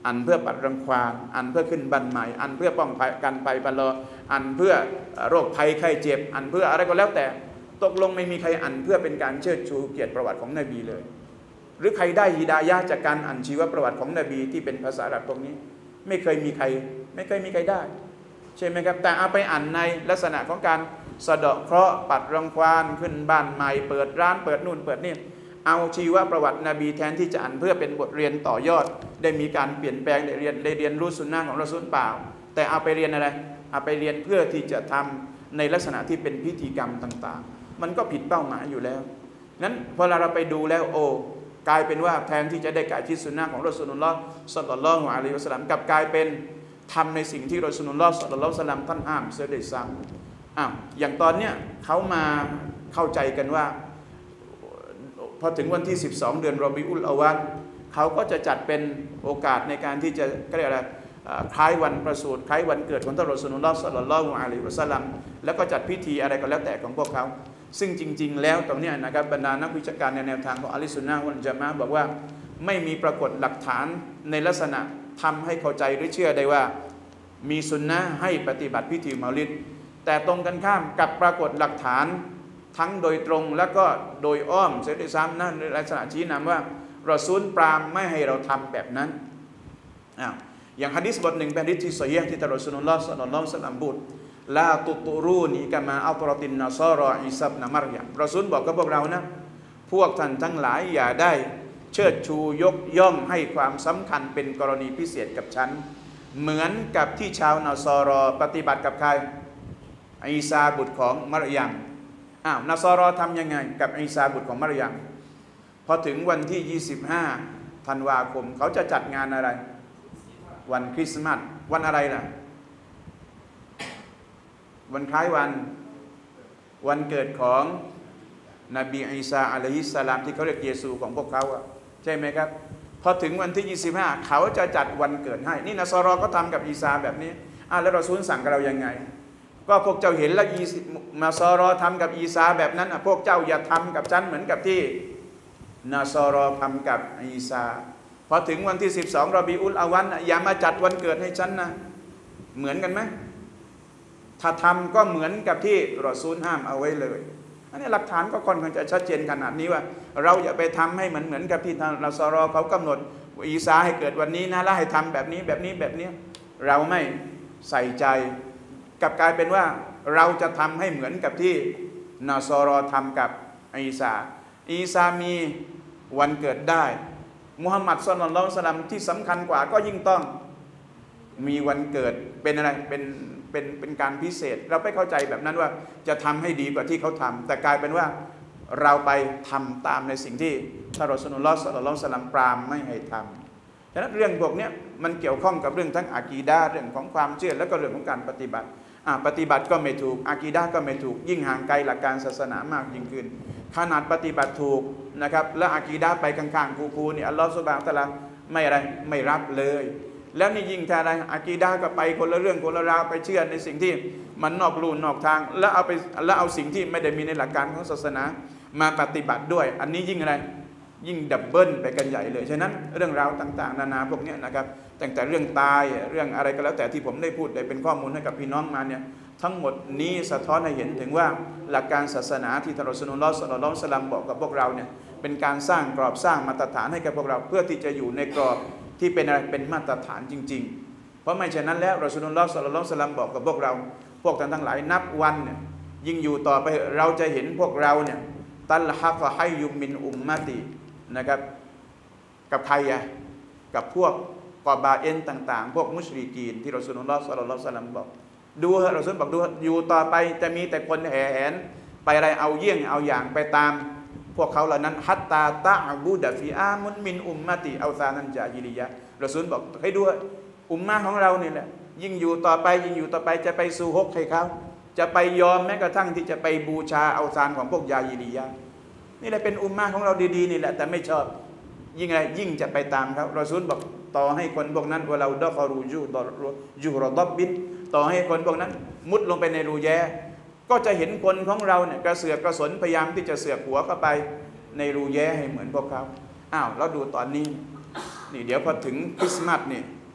A: อันเพื่อปัดรังควานอันเพื่อขึ้นบันใหม่อันเพื่อป้องกันภัยบรรลออันเพื่อโรคภัยไข้เจ็บอันเพื่ออะไรก็แล้วแต่ตกลงไม่มีใครอันเพื่อเป็นการเชิดชูเกียรติประวัติของนบีเลยหรือใครได้ฮิดายะห์จากการอ่านชีวประวัติของนบีที่เป็นภาษาอาหรับตรงนี้ไม่เคยมีใครได้ใช่ไหมครับแต่เอาไปอ่านในลักษณะของการสะเดาะเคราะห์ปัดรังควานขึ้นบ้านใหม่เปิดร้านเปิดนู่นเปิดนี่เอาชีวประวัตินบีแทนที่จะอ่านเพื่อเป็นบทเรียนต่อยอดได้มีการเปลี่ยนแปลงได้เรียนรู้สุนนะของรอซูลเปล่าแต่เอาไปเรียนอะไรเอาไปเรียนเพื่อที่จะทำในลักษณะที่เป็นพิธีกรรมต่างๆมันก็ผิดเป้าหมายอยู่แล้วนั้นพอเราไปดูแล้วกลายเป็นว่าแทนที่จะได้กายชิดสุนนะของรอซูลุลลอฮ์ศ็อลลัลลอฮุอะลัยฮิวะซัลลัมกลับกลายเป็นทำในสิ่งที่รอซูลุลลอฮ์ศ็อลลัลลอฮุอะลัยฮิวะซัลลัมท่านห้ามเสียด้วยซ้ำอย่างตอนเนี้ยเขามาเข้าใจกันว่าพอถึงวันที่12เดือนรอบิอุลอาวัลเขาก็จะจัดเป็นโอกาสในการที่จะเรียกอะไรคล้ายวันประสูติคล้ายวันเกิดของท่านรอซูลุลลอฮ์ศ็อลลัลลอฮุอะลัยฮิวะซัลลัมแล้วก็จัดพิธีอะไรก็แล้วแต่ของพวกเขาซึ่งจริงๆแล้วตรงนี้นะครับบรรดานักวิชาการในแนวทางของอะลิสุนนะฮ์วัลญะมาอะฮ์บอกว่าไม่มีปรากฏหลักฐานในลักษณะทำให้เข้าใจหรือเชื่อได้ว่ามีสุนนะห์ให้ปฏิบัติพิธีเมาลิดแต่ตรงกันข้ามกับปรากฏหลักฐานทั้งโดยตรงและก็โดยอ้อมเสียด้วยซ้ำนะในลักษณะชี้นำว่ารอซูลปรามไม่ให้เราทำแบบนั้นอย่างหะดีษบทหนึ่งเป็นหะดีษที่ซอฮีฮ์ที่ท่านรอซูลุลลอฮ์ศ็อลลัลลอฮุอะลัยฮิวะซัลลัมพูดลาตุตุรูนีกะมาอัตรตินนะซารออีซาอิบนะมัรยะมรอซูลบอกกับพวกเรานะพวกท่านทั้งหลายอย่าได้เชิดชูยกย่องให้ความสำคัญเป็นกรณีพิเศษกับฉันเหมือนกับที่ชาวนะซารอปฏิบัติกับใครอีซาบุตรของมัรยมนะซารอทำยังไงกับอีซาบุตรของมัรยมพอถึงวันที่25ธันวาคมเขาจะจัดงานอะไรวันคริสต์มาสวันอะไรล่ะวันคล้ายวันเกิดของนบีอีสาอะลัยฮิสสลามที่เขาเรียกเยซูของพวกเขาใช่ไหมครับพอถึงวันที่25เขาจะจัดวันเกิดให้นี่นะซอรอก็ทำกับอีสาแบบนี้แล้วรอซูลสั่งกับเรายังไงก็พวกเจ้าเห็นแล้วนะซอรอทำกับอีสาแบบนั้นพวกเจ้าอย่าทำกับฉันเหมือนกับที่นะซอรอทำกับอีสาพอถึงวันที่12รอบีอุลอาวัลอย่ามาจัดวันเกิดให้ฉันนะเหมือนกันไหมถ้าทำก็เหมือนกับที่รอซูลห้ามเอาไว้เลยอันนี้หลักฐานก็ค่อนข้างจะชัดเจนขนาดนี้ว่าเราอย่าไปทำให้เหมือนกับที่นะซอรอเขากำหนดอีสาให้เกิดวันนี้นะแล้วให้ทำแบบนี้เราไม่ใส่ใจกลับกลายเป็นว่าเราจะทำให้เหมือนกับที่นะซอรอทำกับอีสามีวันเกิดได้มุฮัมมัดศ็อลลัลลอฮุอะลัยฮิวะซัลลัมที่สำคัญกว่าก็ยิ่งต้องมีวันเกิดเป็นอะไรเป็นการพิเศษเราไปเข้าใจแบบนั้นว่าจะทำให้ดีกว่าที่เขาทำแต่กลายเป็นว่าเราไปทำตามในสิ่งที่ท่านรอซูลุลลอฮ์ ศ็อลลัลลอฮุอะลัยฮิวะซัลลัมปรามไม่ให้ทำฉะนั้นเรื่องพวกนี้มันเกี่ยวข้องกับเรื่องทั้งอากีดะห์เรื่องของความเชื่อและก็เรื่องของการปฏิบัติก็ไม่ถูกอากีดะห์ก็ไม่ถูกยิ่งห่างไกลหลักการศาสนามากยิ่งขึ้นขนาดปฏิบัติถูกนะครับและอากีดะห์ไปข้างๆคูๆนี่อัลลอฮฺซุบฮานะฮูวะตะอาลาไม่รับเลยแล้วนี่ยิ่งแท้ไรอากีดะห์ก็ไปคนละเรื่องคนละราวไปเชื่อในสิ่งที่มันนอกลู่นอกทางแล้วเอาสิ่งที่ไม่ได้มีในหลักการของศาสนามาปฏิบัติด้วยอันนี้ยิ่งอะไรยิ่งดับเบิลไปกันใหญ่เลยฉะนั้นเรื่องราวต่างๆนานาพวกนี้นะครับตั้งแต่เรื่องตายเรื่องอะไรก็แล้วแต่ที่ผมได้พูดได้เป็นข้อมูลให้กับพี่น้องมาเนี่ยทั้งหมดนี้สะท้อนให้เห็นถึงว่าหลักการศาสนาที่ท่านรอซูลุลลอฮ์ ศ็อลลัลลอฮุอะลัยฮิวะซัลลัมบอกกับพวกเราเนี่ยเป็นการสร้างกรอบสร้างมาตรฐานให้กับพวกเราเพื่อที่จะอยู่ในกรอบที่เป็นอะไรเป็นมาตรฐานจริงๆเพราะไม่เช่นนั้นแล้วรอซูลุลลอฮ์ ศ็อลลัลลอฮุอะลัยฮิวะซัลลัมบอกกับพวกเราพวกท่านทั้งหลายนับวันเนี่ยยิ่งอยู่ต่อไปเราจะเห็นพวกเราเนี่ยตัลฮะกะฮัยยุมินอุมมะตินะครับกับใครกับพวกกอบาเอ็นต่างๆพวกมุชริกีนที่รอซูลุลลอฮ์ ศ็อลลัลลอฮุอะลัยฮิวะซัลลัมบอกดูรอซูลบอกดูอยู่ต่อไปจะมีแต่คนแห่แหนไปอะไรเอาเยี่ยงเอาอย่างไปตามพวกเขาเหล่านั้นฮัตตาตะอบูดะฟิอามุนมินอุมมะติเอาซานันจาฮิลิยะรอซูลบอกให้ดูอุมมะของเรานี่แหละยิ่งอยู่ต่อไปจะไปสู่ฮกให้เขาจะไปยอมแม้กระทั่งที่จะไปบูชาเอาซานของพวกยาฮิลิยะนี่แหละเป็นอุมมะของเราดีๆนี่แหละแต่ไม่ชอบยิ่งจะไปตามเขารอซูลบอกต่อให้คนพวกนั้นว่าเราดอคารูยูรอดอบบินต่อให้คนพวกนั้นมุดลงไปในรูแย้ก็จะเห็นคนของเราเนี่ยกระเสือกกระสนพยายามที่จะเสือกหัวเข้าไปในรูแย้ให้เหมือนพวกเขาแล้วดูตอนนี้นี่เดี๋ยวพอถึงคริสต์มาสนี่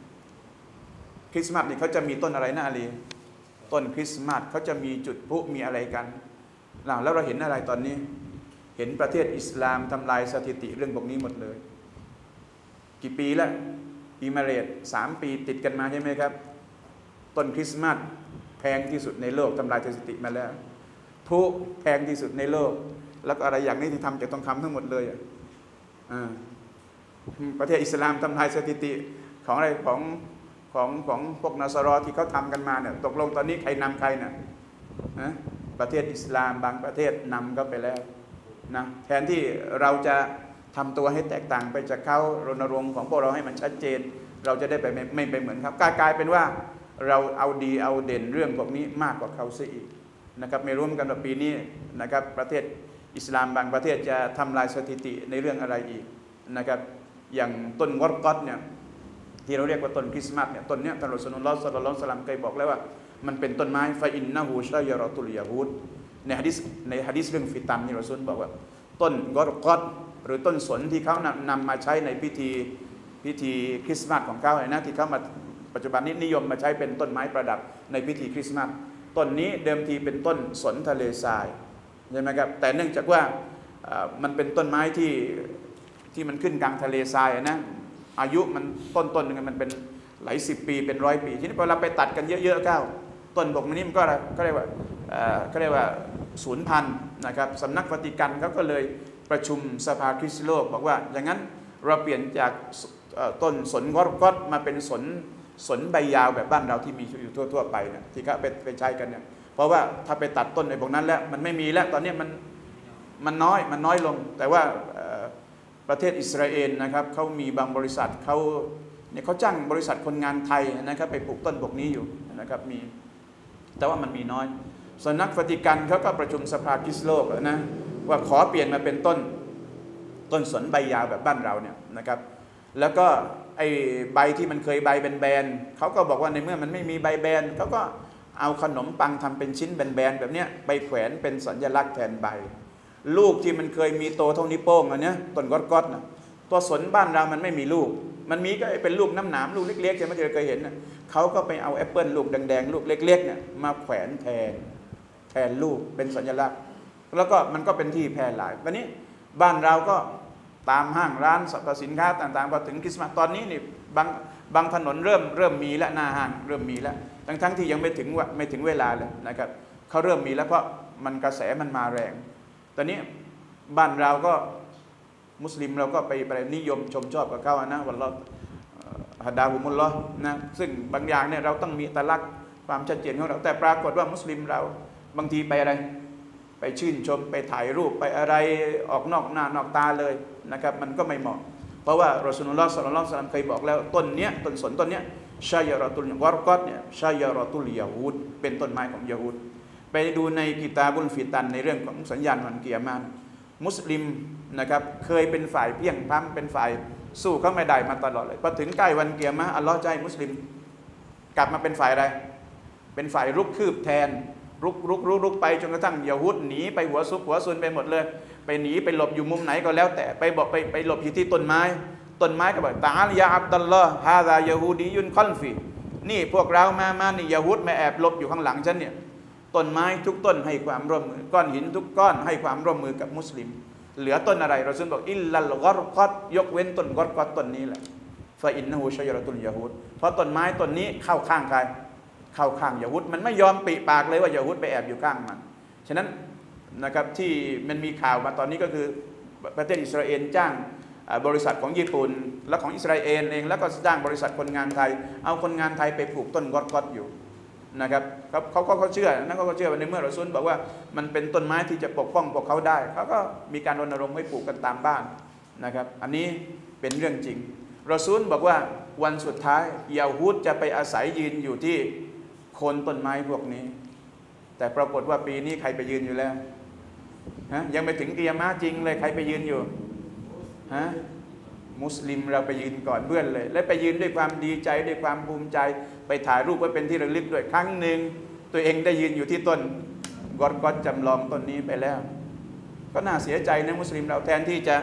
A: คริสต์มาสนี่เขาจะมีต้นอะไรนะอาลีต้นคริสต์มาสเขาจะมีจุดพลุมีอะไรกันแล้วเราเห็นอะไรตอนนี้เห็นประเทศอิสลามทำลายสถิติเรื่องพวกนี้หมดเลยกี่ปีแล้วอิมาเรต3 ปีติดกันมาใช่ไหมครับต้นคริสต์มาสแพงที่สุดในโลกทำลายสถิติมาแล้วพลุแพงที่สุดในโลกแล้วก็อะไรอย่างนี้ที่ทำจากทองคำทั้งหมดเลยประเทศอิสลามทำลายสถิติของอะไรของพวกนัสรอที่เขาทำกันมาเนี่ยตกลงตอนนี้ใครนำใครเนี่ยประเทศอิสลามบางประเทศนำก็ไปแล้วนะแทนที่เราจะทำตัวให้แตกต่างไปจากเขารณรงค์ของพวกเราให้มันชัดเจนเราจะได้ไปไม่ไปเหมือนครับกลายเป็นว่าเราเอาดีเอาเด่นเรื่องพวกนี้มากกว่าเขาซะอีกนะครับไม่รู้เหมือนกันว่าปีนี้นะครับประเทศอิสลามบางประเทศจะทำลายสถิติในเรื่องอะไรอีกนะครับอย่างต้นวอรกอตเนี่ยที่เราเรียกว่าต้นคริสต์มาสเนี่ยต้นเนี้ยท่านรอซูลุลลอฮ์ ศ็อลลัลลอฮุอะลัยฮิวะซัลลัมเคยบอกแล้วว่ามันเป็นต้นไม้ฟะอินนะฮูชะยะเราะตุลยะฮูดในหะดีษเรื่องฟิตันนี่รอซูลบอกว่าต้นวอรกอตหรือต้นสนที่เขานำมาใช้ในพิธีคริสต์มาสของเขานะที่เขามาปัจจุบันนี้นิยมมาใช้เป็นต้นไม้ประดับในพิธีคริสต์มาสต้นนี้เดิมทีเป็นต้นสนทะเลทรายใช่ไหมครับแต่เนื่องจากว่ามันเป็นต้นไม้ที่มันขึ้นกลางทะเลทรายนะอายุมันต้นนึงมันเป็นหลาย10 ปีเป็น100 ปีทีนี้พอเราไปตัดกันเยอะๆเข้าต้นบกนี้มันก็เรียกว่าสูญพันธุ์นะครับสำนักวาติกันเขาก็เลยประชุมสภาคริสต์โลกบอกว่าอย่างนั้นเราเปลี่ยนจากต้นสนวอรกอตมาเป็นสนใบยาวแบบบ้านเราที่มีอยู่ทั่วไปนะที่เขาไปใช้กันเนี่ยเพราะว่าถ้าไปตัดต้นในพวกนั้นแล้วมันไม่มีแล้วตอนนี้มันน้อยลงแต่ว่าประเทศอิสราเอลนะครับเขามีบางบริษัทเขาจ้างบริษัทคนงานไทยนะครับไปปลูกต้นพวกนี้อยู่นะครับมีแต่ว่ามันมีน้อยสำนักวาติกันเขาก็ประชุมสภาคริสต์โลกนะว่าขอเปลี่ยนมาเป็นต้นสนใบยาวแบบบ้านเราเนี่ยนะครับแล้วก็ไอ้ใบที่มันเคยใบแบนๆเขาก็บอกว่าในเมื่อมันไม่มีใบแบนเขาก็เอาขนมปังทำเป็นชิ้นแบนๆแบบเนี้ยไปแขวนเป็นสัญลักษณ์แทนใบลูกที่มันเคยมีโตเท่านิ้วโป้งอันเนี้ยต้นก๊อดนะตัวสนบ้านเรามันไม่มีลูกมันมีก็เป็นลูกน้ำหนามลูกเล็กๆใช่ไหมที่เราเคยเห็นนะเขาก็ไปเอาแอปเปิลลูกแดงๆลูกเล็กๆเนี่ยมาแขวนแทนลูกเป็นสัญลักษณ์แล้วก็มันก็เป็นที่แพร่หลายวันนี้บ้านเราก็ตามห้างร้านสรรพสินค้าต่างๆพอถึงคริสต์มาสตอนนี้นี่บางถนนเริ่มมีแล้วหน้าห้างเริ่มมีแล้วทั้งที่ยังไม่ถึงเวลาเลยนะครับเขาเริ่มมีแล้วเพราะมันกระแสมันมาแรงตอนนี้บ้านเราก็มุสลิมเราก็ไปนิยมชมชอบกับเขานะวันเราฮัดดาฮุมุลลอฮ์นะซึ่งบางอย่างเนี่ยเราต้องมีตะลักความชัดเจนของเราแต่ปรากฏว่ามุสลิมเราบางทีไปอะไรไปชื่นชมไปถ่ายรูปไปอะไรออกนอกหน้านอกตาเลยนะครับมันก็ไม่เหมาะเพราะว่ารอซูลุลลอฮ์ ศ็อลลัลลอฮุอะลัยฮิวะซัลลัมเคยบอกแล้วต้นสนต้นเนี้ยชายะรอตุลวะรกอตเนี่ยชายะรอตุลยะฮูดเป็นต้นไม้ของยะฮูดไปดูในกิตาบุลฟิตันในเรื่องของสัญญาณวันกิยามะฮ์มุสลิมนะครับเคยเป็นฝ่ายเพียงพล้ำเป็นฝ่ายสู้เขาไม่ได้มาตลอดเลยพอถึงใกล้วันกิยามะฮ์อัลลอฮ์จะให้มุสลิมกลับมาเป็นฝ่ายอะไรเป็นฝ่ายรุกคืบแทนรุกไปจนกระทั่งยะฮูดหนีไปหัวซุนไปหมดเลยไปหนีไปหลบอยู่มุมไหนก็แล้วแต่ไปหลบอยู่ที่ต้นไม้ก็บอกตะอาลยาอับดุลลอฮ์ฮาซายะฮูดียุนคอลฟีนี่พวกเรามานี่ยะฮูดมาแอบหลบอยู่ข้างหลังฉันเนี่ยต้นไม้ทุกต้นให้ความร่วมมือก้อนหินทุกก้อนให้ความร่วมมือกับมุสลิมเหลือต้นอะไรเราซึ่งบอกอิลลัลกอรกอตยกเว้นต้นกอรกอตต้นนี้แหละฟาอินนะฮูชัยรอตุลยะฮูดเพราะต้นไม้ต้นนี้เข้าข้างใครเข้าข้างยะฮูดมันไม่ยอมปิปากเลยว่ายะฮูดไปแอบอยู่ข้างมันฉะนั้นนะครับที่มันมีข่าวมาตอนนี้ก็คือประเทศอิสราเอลจ้างบริษัทของญี่ปุ่นและของอิสราเอลเองแล้วก็จ้างบริษัทคนงานไทยเอาคนงานไทยไปปลูกต้นกอดอยู่นะครับเขาเชื่อนั่นเขาก็เชื่อว่าในเมื่อเราซุนบอกว่ามันเป็นต้นไม้ที่จะปกป้องพวกเขาได้เขาก็มีการรณรงค์ให้ปลูกกันตามบ้านนะครับอันนี้เป็นเรื่องจริงรอซูลบอกว่าวันสุดท้ายยะฮูดจะไปอาศัยยืนอยู่ที่โคนต้นไม้พวกนี้แต่ปรากฏว่าปีนี้ใครไปยืนอยู่แล้วยังไม่ถึงกิยามะห์จริงเลยใครไปยืนอยู่มุสลิมเราไปยืนก่อนเพื่อนเลยและไปยืนด้วยความดีใจด้วยความภูมิใจไปถ่ายรูปไว้เป็นที่ระลึกด้วยครั้งหนึ่งตัวเองได้ยืนอยู่ที่ต้นกอดจำลองต้นนี้ไปแล้วก็น่าเสียใจนะมุสลิมเราแทนที่จะ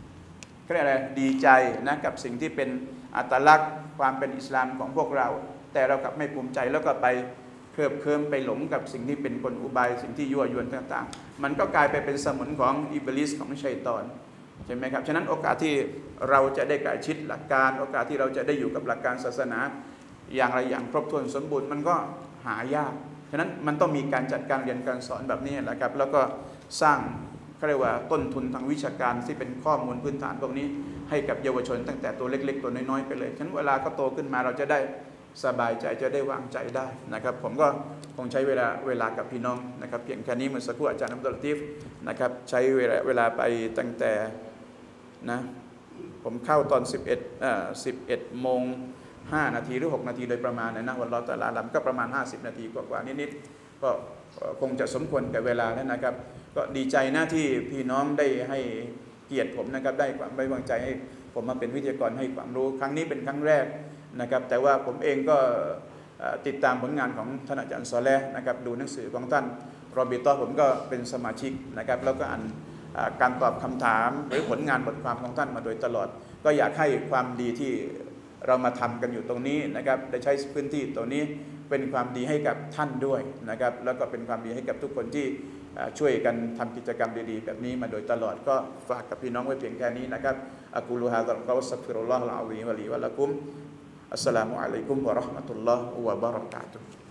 A: เรียกอะไรดีใจนะกับสิ่งที่เป็นอัตลักษณ์ความเป็นอิสลามของพวกเราแแต่เรากลับไม่ภูมิใจแล้วก็ไปเคลิบเคลิ้มไปหลงกับสิ่งที่เป็นกลอุบายสิ่งที่ยั่วยวนต่างๆมันก็กลายไปเป็นสมุนของอิบลิสของชัยฏอนใช่ไหมครับฉะนั้นโอกาสที่เราจะได้ใกล้ชิดหลักการโอกาสที่เราจะได้อยู่กับหลักการศาสนาอย่างไรอย่างครบถ้วนสมบูรณ์มันก็หายากฉะนั้นมันต้องมีการจัดการเรียนการสอนแบบนี้แหละครับแล้วก็สร้างเขาเรียกว่าต้นทุนทางวิชาการที่เป็นข้อมูลพื้นฐานพวกนี้ให้กับเยาวชนตั้งแต่ตัวเล็กๆตัวน้อยๆไปเลยฉะนั้นเวลาเขาโตขึ้นมาเราจะได้สบายใจจะได้วางใจได้นะครับผมก็คงใช้เวลากับพี่น้องนะครับเพียงแค่นี้เมื่อสักครู่อาจารย์อับดุลลาตีฟนะครับใช้เวลาไปตั้งแต่นะผมเข้าตอน11 โมง 5 นาทีหรือ 6 นาทีโดยประมาณนะวันรอตะอาลาก็ประมาณ50 นาทีกว่านิดๆก็คงจะสมควรกับเวลาแล้วนะครับก็ดีใจนะที่พี่น้องได้ให้เกียรติผมนะครับได้ความไว้วางใจให้ผมมาเป็นวิทยากรให้ความรู้ครั้งนี้เป็นครั้งแรกนะครับแต่ว่าผมเองก็ติดตามผลงานของท่านอาจารย์ซอเลห์นะครับดูหนังสือของท่านรอบิตอผมก็เป็นสมาชิกนะครับแล้วก็อ่านการตอบคำถามหรือผลงานบทความของท่านมาโดยตลอดก็อยากให้ความดีที่เรามาทำกันอยู่ตรงนี้นะครับได้ใช้พื้นที่ตรงนี้เป็นความดีให้กับท่านด้วยนะครับแล้วก็เป็นความดีให้กับทุกคนที่ช่วยกันทำกิจกรรมดีๆแบบนี้มาโดยตลอดก็ฝากกับพี่น้องไว้เพียงแค่นี้นะครับอักูลูฮาซัลกอสักฟิรุลลอฮุลอาซีมวะลีวะละกุมอัสสลามุอะลัยกุมวะเราะห์มะตุลลอฮ์วะบะเราะกาตุฮ์